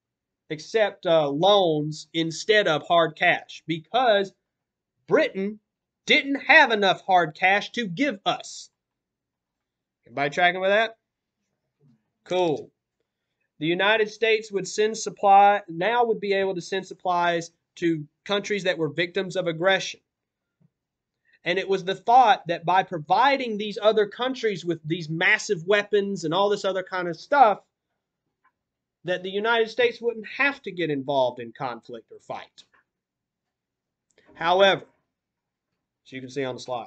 loans instead of hard cash because Britain didn't have enough hard cash to give us. Everybody tracking with that? Cool. The United States would be able to send supplies to countries that were victims of aggression. And it was the thought that by providing these other countries with these massive weapons and all this other kind of stuff, that the United States wouldn't have to get involved in conflict or fight. However, as you can see on the slide,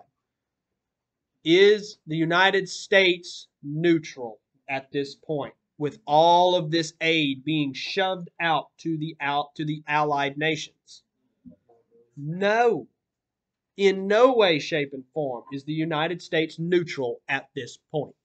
is the United States neutral at this point, with all of this aid being shoved out to the allied nations? No. In no way, shape, and form is the United States neutral at this point.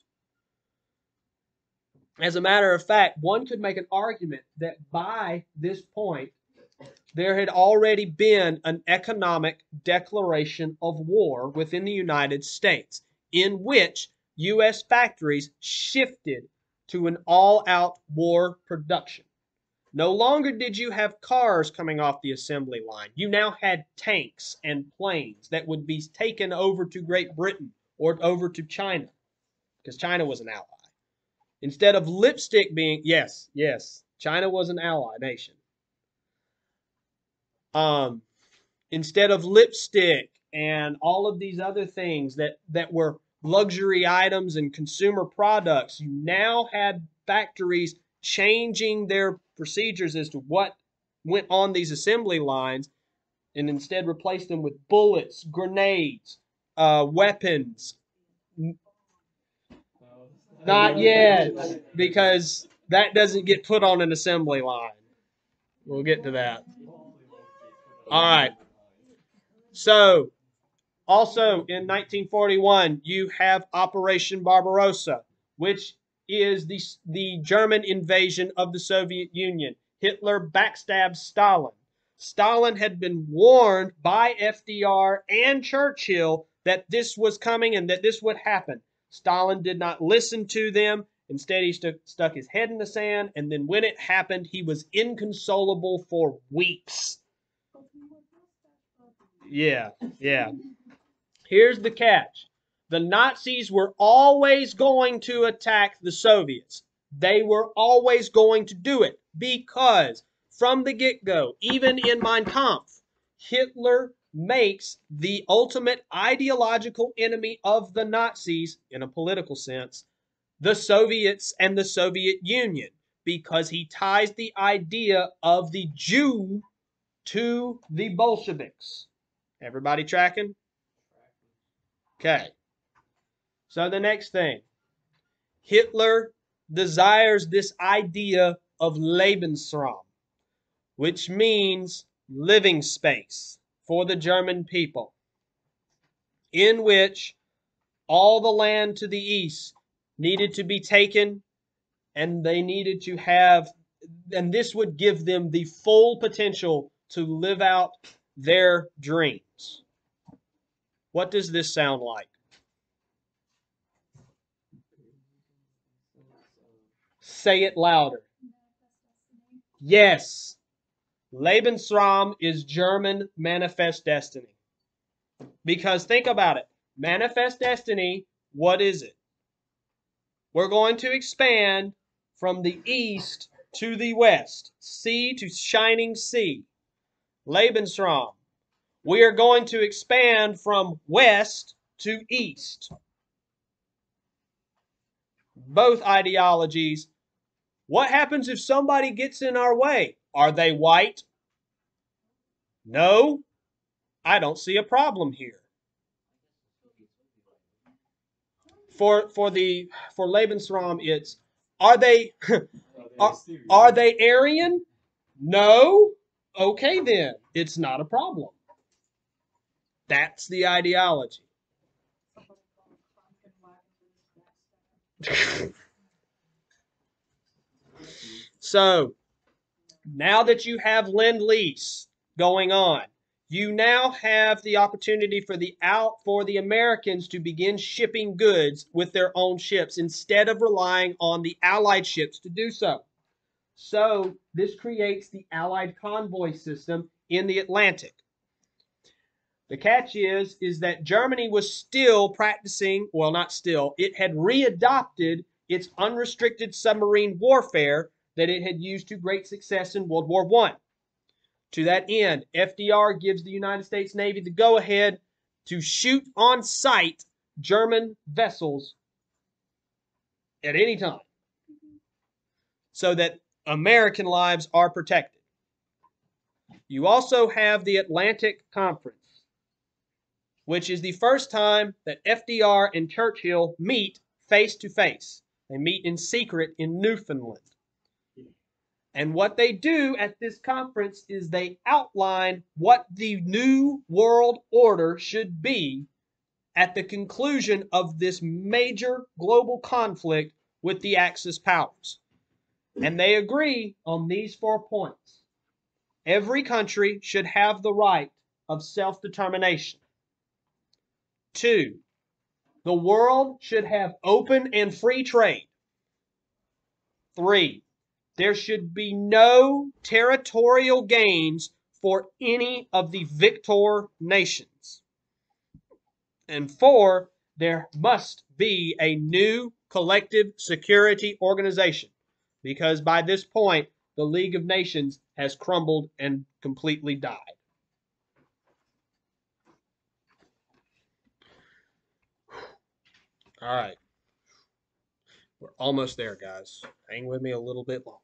As a matter of fact, one could make an argument that by this point, there had already been an economic declaration of war within the United States, in which U.S. factories shifted to an all-out war production. No longer did you have cars coming off the assembly line. You now had tanks and planes that would be taken over to Great Britain or over to China, because China was an ally. Instead of lipstick being, yes, China was an ally nation. Instead of lipstick and all of these other things that were luxury items and consumer products, you now had factories changing their procedures as to what went on these assembly lines, and instead replaced them with bullets, grenades, weapons. Not yet, because that doesn't get put on an assembly line. We'll get to that. All right. So, also in 1941, you have Operation Barbarossa, which is the German invasion of the Soviet Union. Hitler backstabs Stalin. Stalin had been warned by FDR and Churchill that this was coming and that this would happen. Stalin did not listen to them. Instead, he stuck his head in the sand, and then when it happened, he was inconsolable for weeks. Yeah. Here's the catch. The Nazis were always going to attack the Soviets. They were always going to do it because from the get-go, even in Mein Kampf, Hitler makes the ultimate ideological enemy of the Nazis, in a political sense, the Soviets and the Soviet Union, because he ties the idea of the Jew to the Bolsheviks. Everybody tracking? Okay. So the next thing, Hitler desires this idea of Lebensraum, which means living space for the German people, in which all the land to the east needed to be taken, and they needed to have, and this would give them the full potential to live out their dreams. What does this sound like? Say it louder. Yes. Lebensraum is German manifest destiny. Because think about it. Manifest destiny, what is it? We're going to expand from the east to the west. Sea to shining sea. Lebensraum. We are going to expand from west to east. Both ideologies. What happens if somebody gets in our way? Are they white? No, I don't see a problem here. For Lebensraum, it's are they are they Aryan? No. Okay, then it's not a problem. That's the ideology. So now that you have Lend-Lease going on, you now have the opportunity for the Americans to begin shipping goods with their own ships instead of relying on the Allied ships to do so. So this creates the Allied convoy system in the Atlantic. The catch is that Germany was still practicing, well, not still, it had readopted its unrestricted submarine warfare that it had used to great success in World War I. To that end, FDR gives the United States Navy the go-ahead to shoot on sight German vessels at any time so that American lives are protected. You also have the Atlantic Conference, which is the first time that FDR and Churchill meet face to face. They meet in secret in Newfoundland. And what they do at this conference is they outline what the new world order should be at the conclusion of this major global conflict with the Axis powers. And they agree on these 4 points. Every country should have the right of self-determination. 2, the world should have open and free trade. 3, there should be no territorial gains for any of the victor nations. And 4, there must be a new collective security organization, because by this point, the League of Nations has crumbled and completely died. All right. We're almost there, guys. Hang with me a little bit longer.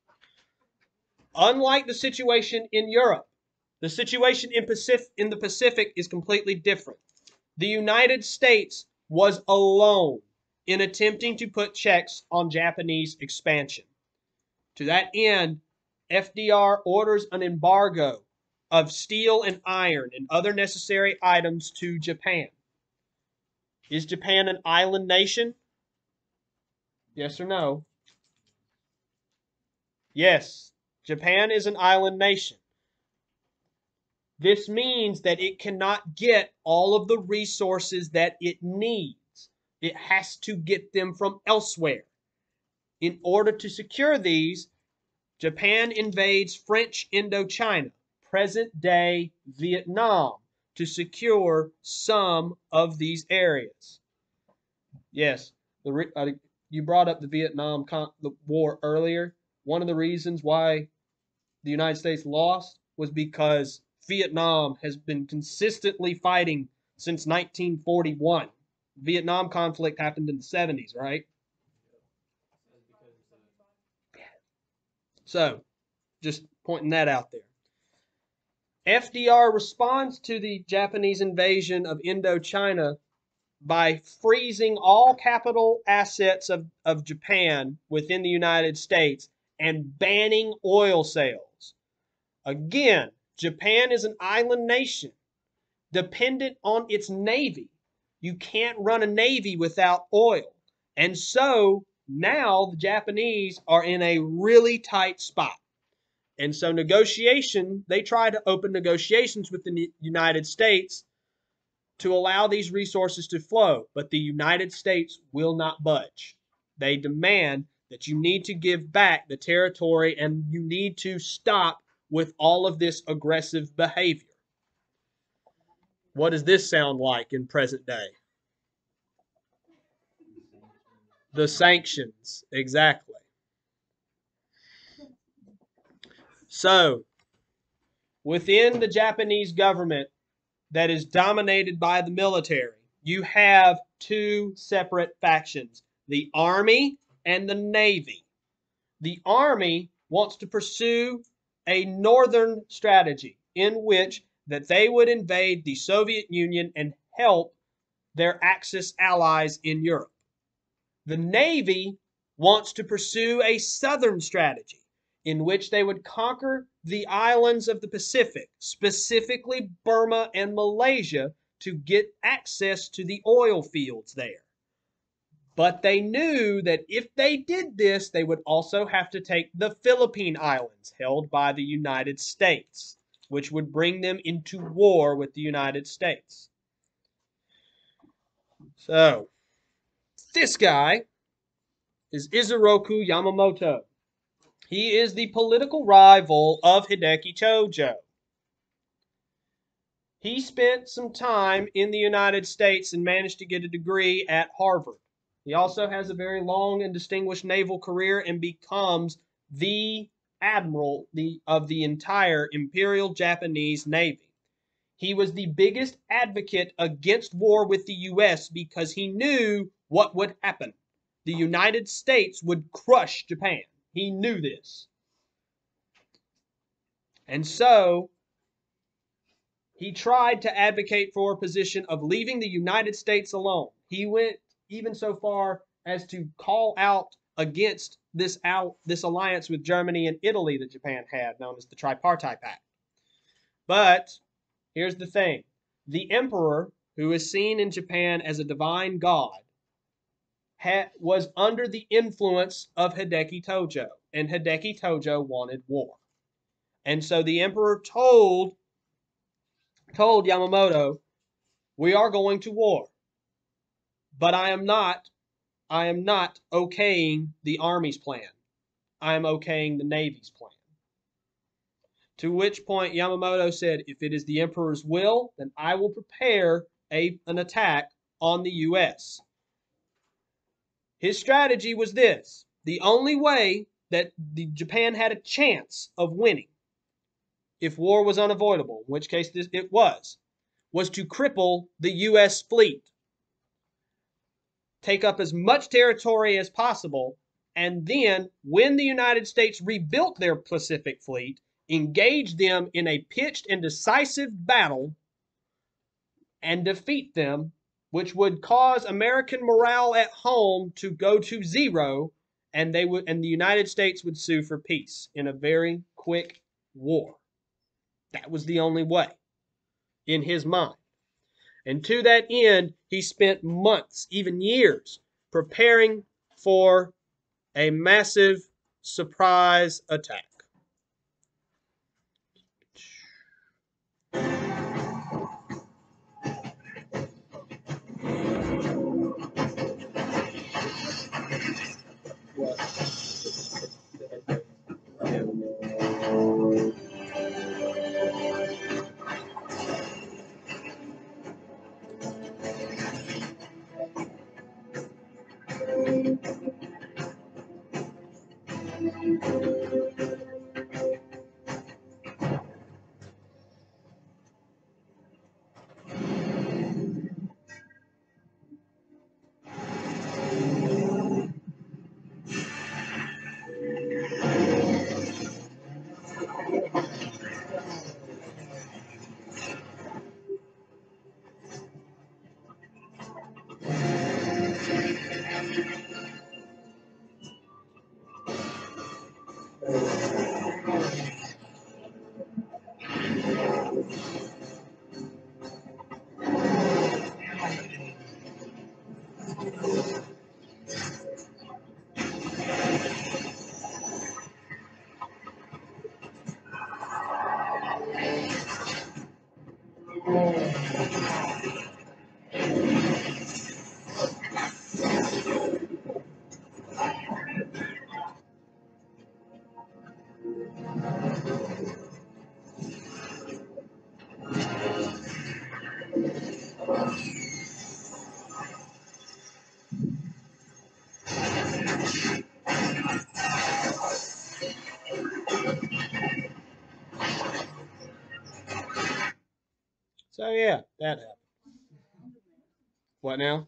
Unlike the situation in Europe, the situation in the Pacific is completely different. The United States was alone in attempting to put checks on Japanese expansion. To that end, FDR orders an embargo of steel and iron and other necessary items to Japan. Is Japan an island nation? Yes or no? Yes, Japan is an island nation. This means that it cannot get all of the resources that it needs. It has to get them from elsewhere. In order to secure these, Japan invades French Indochina, present-day Vietnam, to secure some of these areas. Yes, you brought up the Vietnam War earlier. One of the reasons why the United States lost was because Vietnam has been consistently fighting since 1941. Vietnam conflict happened in the 70s, right? So, just pointing that out there. FDR responds to the Japanese invasion of Indochina by freezing all capital assets of Japan within the United States and banning oil sales. Again, Japan is an island nation dependent on its navy. You can't run a navy without oil. And so now the Japanese are in a really tight spot. And so they try to open negotiations with the United States to allow these resources to flow, but the United States will not budge. They demand that you need to give back the territory and you need to stop with all of this aggressive behavior. What does this sound like in present day? The sanctions, exactly. So, within the Japanese government that is dominated by the military, you have two separate factions, the Army and the Navy. The Army wants to pursue a northern strategy in which that they would invade the Soviet Union and help their Axis allies in Europe. The Navy wants to pursue a southern strategy in which they would conquer the islands of the Pacific, specifically Burma and Malaysia, to get access to the oil fields there. But they knew that if they did this, they would also have to take the Philippine Islands, held by the United States, which would bring them into war with the United States. So, this guy is Isoroku Yamamoto. He is the political rival of Hideki Tojo. He spent some time in the United States and managed to get a degree at Harvard. He also has a very long and distinguished naval career and becomes the admiral of the entire Imperial Japanese Navy. He was the biggest advocate against war with the U.S. because he knew what would happen. The United States would crush Japan. He knew this. And so he tried to advocate for a position of leaving the United States alone. He went even so far as to call out against this alliance with Germany and Italy that Japan had, known as the Tripartite Pact. But here's the thing. The emperor, who is seen in Japan as a divine god, was under the influence of Hideki Tojo, and Hideki Tojo wanted war. And so the emperor told Yamamoto, we are going to war, but I am not okaying the army's plan. I'm okaying the Navy's plan. To which point Yamamoto said, if it is the Emperor's will, then I will prepare an attack on the U.S. His strategy was this. The only way that Japan had a chance of winning, if war was unavoidable, in which case it was to cripple the U.S. fleet. Take up as much territory as possible, and then, when the United States rebuilt their Pacific Fleet, engage them in a pitched and decisive battle and defeat them, which would cause American morale at home to go to zero, and the United States would sue for peace in a very quick war. That was the only way in his mind. And to that end, he spent months, even years, preparing for a massive surprise attack. So yeah, that happened. What now?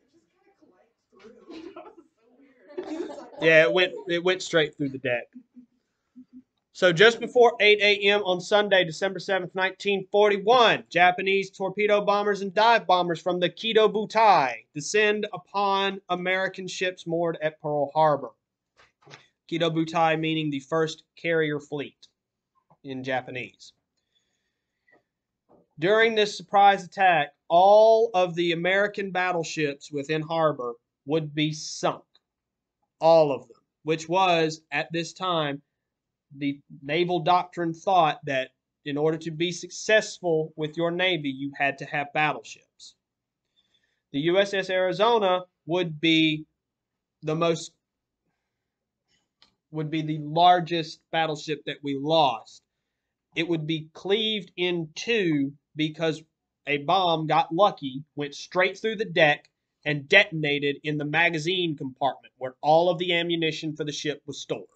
Yeah, it went straight through the deck. So just before 8 a.m. on Sunday, December 7th, 1941, Japanese torpedo bombers and dive bombers from the Kido Butai descend upon American ships moored at Pearl Harbor. Kido Butai meaning the first carrier fleet in Japanese. During this surprise attack, all of the American battleships within harbor would be sunk. All of them, which was, at this time, the naval doctrine thought that in order to be successful with your Navy, you had to have battleships. The USS Arizona would be the largest battleship that we lost. It would be cleaved in two because a bomb got lucky, went straight through the deck, and detonated in the magazine compartment where all of the ammunition for the ship was stored.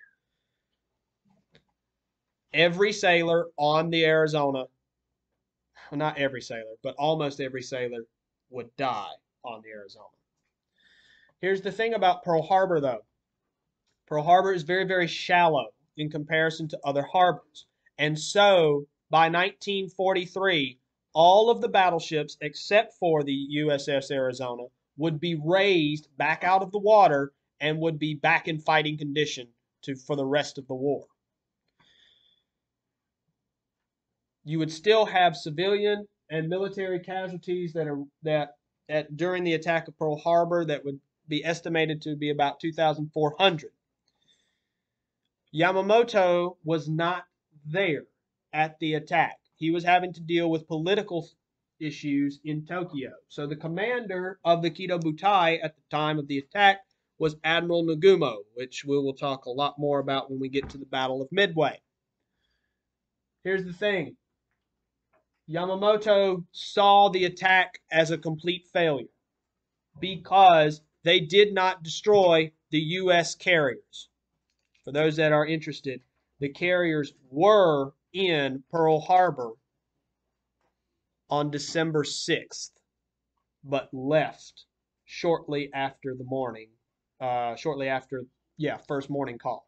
Every sailor on the Arizona, well, not every sailor, but almost every sailor would die on the Arizona. Here's the thing about Pearl Harbor, though. Pearl Harbor is very, very shallow in comparison to other harbors. And so, by 1943, all of the battleships, except for the USS Arizona, would be raised back out of the water and would be back in fighting condition for the rest of the war. You would still have civilian and military casualties during the attack of Pearl Harbor that would be estimated to be about 2,400. Yamamoto was not there at the attack. He was having to deal with political issues in Tokyo. So the commander of the Kido Butai at the time of the attack was Admiral Nagumo, which we will talk a lot more about when we get to the Battle of Midway. Here's the thing. Yamamoto saw the attack as a complete failure because they did not destroy the U.S. carriers. For those that are interested, the carriers were in Pearl Harbor on December 6th, but left shortly after the morning, first morning call.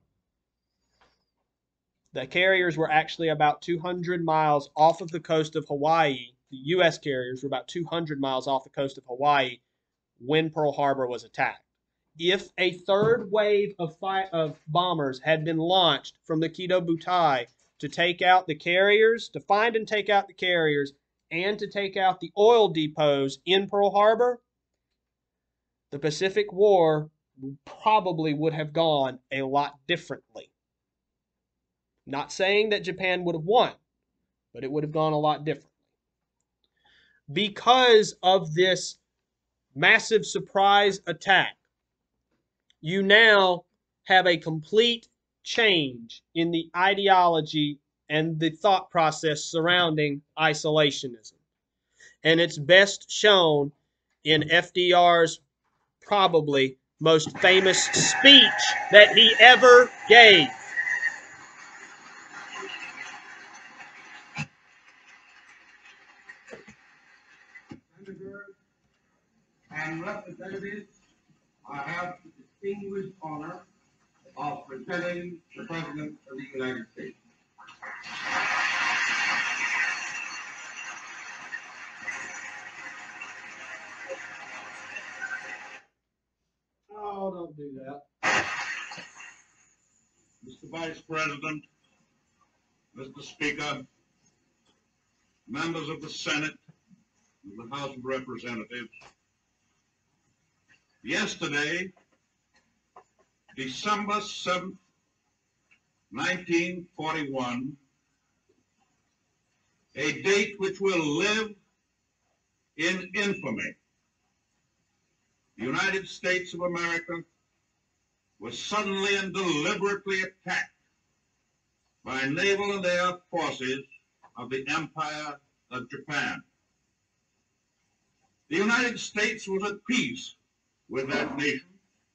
The carriers were actually about 200 miles off of the coast of Hawaii. The U.S. carriers were about 200 miles off the coast of Hawaii when Pearl Harbor was attacked. If a third wave of bombers had been launched from the Kido Butai to take out the carriers, to find and take out the carriers, and to take out the oil depots in Pearl Harbor, the Pacific War probably would have gone a lot differently. Not saying that Japan would have won, but it would have gone a lot differently. Because of this massive surprise attack, you now have a complete change in the ideology and the thought process surrounding isolationism. And it's best shown in FDR's probably most famous speech that he ever gave. And representatives, I have the distinguished honor of presenting the President of the United States. Oh, don't do that. Mr. Vice President, Mr. Speaker, members of the Senate and the House of Representatives, yesterday, December 7th, 1941, a date which will live in infamy, the United States of America was suddenly and deliberately attacked by naval and air forces of the Empire of Japan. The United States was at peace with that nation,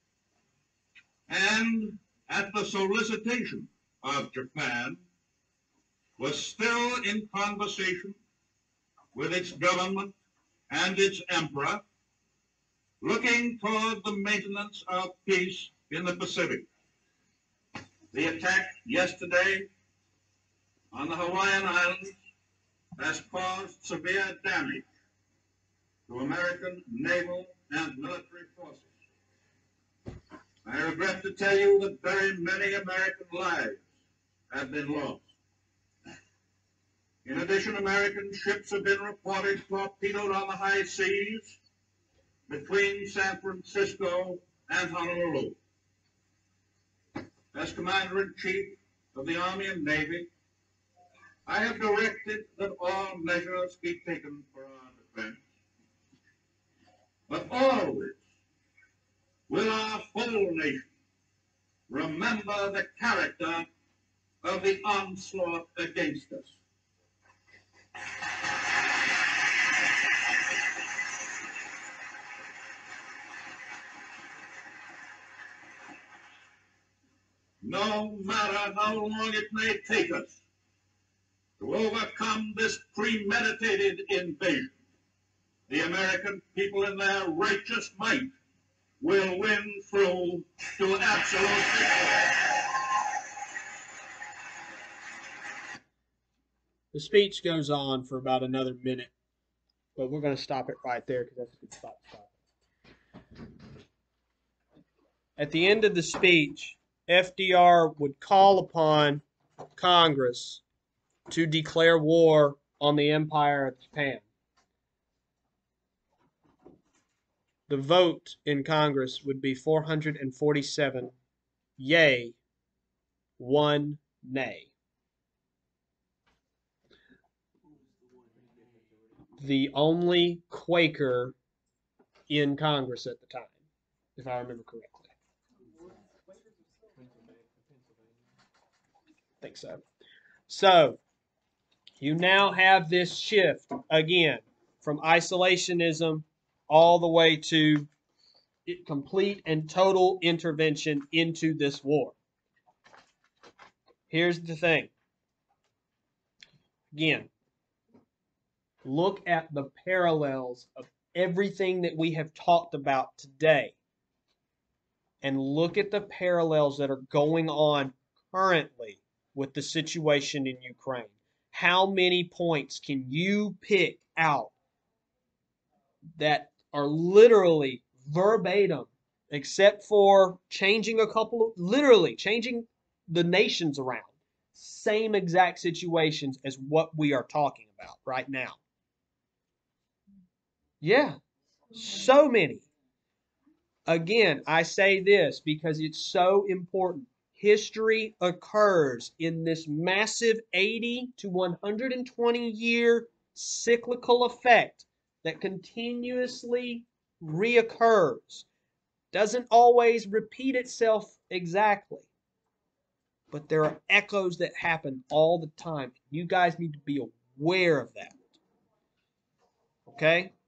and at the solicitation of Japan, was still in conversation with its government and its emperor, looking toward the maintenance of peace in the Pacific. The attack yesterday on the Hawaiian Islands has caused severe damage to American naval and military forces. I regret to tell you that very many American lives have been lost. In addition, American ships have been reported torpedoed on the high seas between San Francisco and Honolulu. As Commander-in-Chief of the Army and Navy, I have directed that all measures be taken for our defense. But always will our whole nation remember the character of the onslaught against us. No matter how long it may take us to overcome this premeditated invasion, the American people in their righteous might will win through to absolute victory. The speech goes on for about another minute, but we're going to stop it right there because that's a good spot to stop. At the end of the speech, FDR would call upon Congress to declare war on the Empire of Japan. The vote in Congress would be 447 yay, 1 nay. The only Quaker in Congress at the time. if I remember correctly. I think so. So you now have this shift again from isolationism all the way to complete and total intervention into this war. Here's the thing. Again, look at the parallels of everything that we have talked about today. And look at the parallels that are going on currently with the situation in Ukraine. How many points can you pick out that are literally verbatim, except for changing a couple of, literally changing the nations around? Same exact situations as what we are talking about right now. Yeah, so many. Again, I say this because it's so important. History occurs in this massive 80 to 120 year cyclical effect that continuously reoccurs. Doesn't always repeat itself exactly, but there are echoes that happen all the time. You guys need to be aware of that. Okay?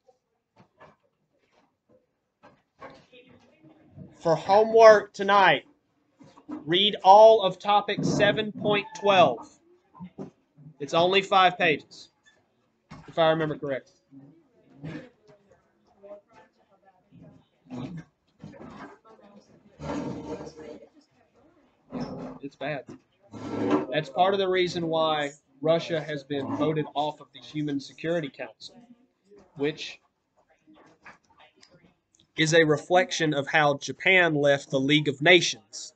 For homework tonight, read all of topic 7.12. It's only 5 pages, if I remember correctly. It's bad. That's part of the reason why Russia has been voted off of the Human Security Council, which is a reflection of how Japan left the League of Nations.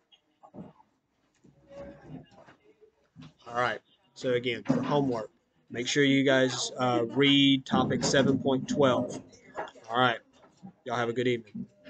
All right. So again, for homework, make sure you guys read topic 7.12. All right. Y'all have a good evening.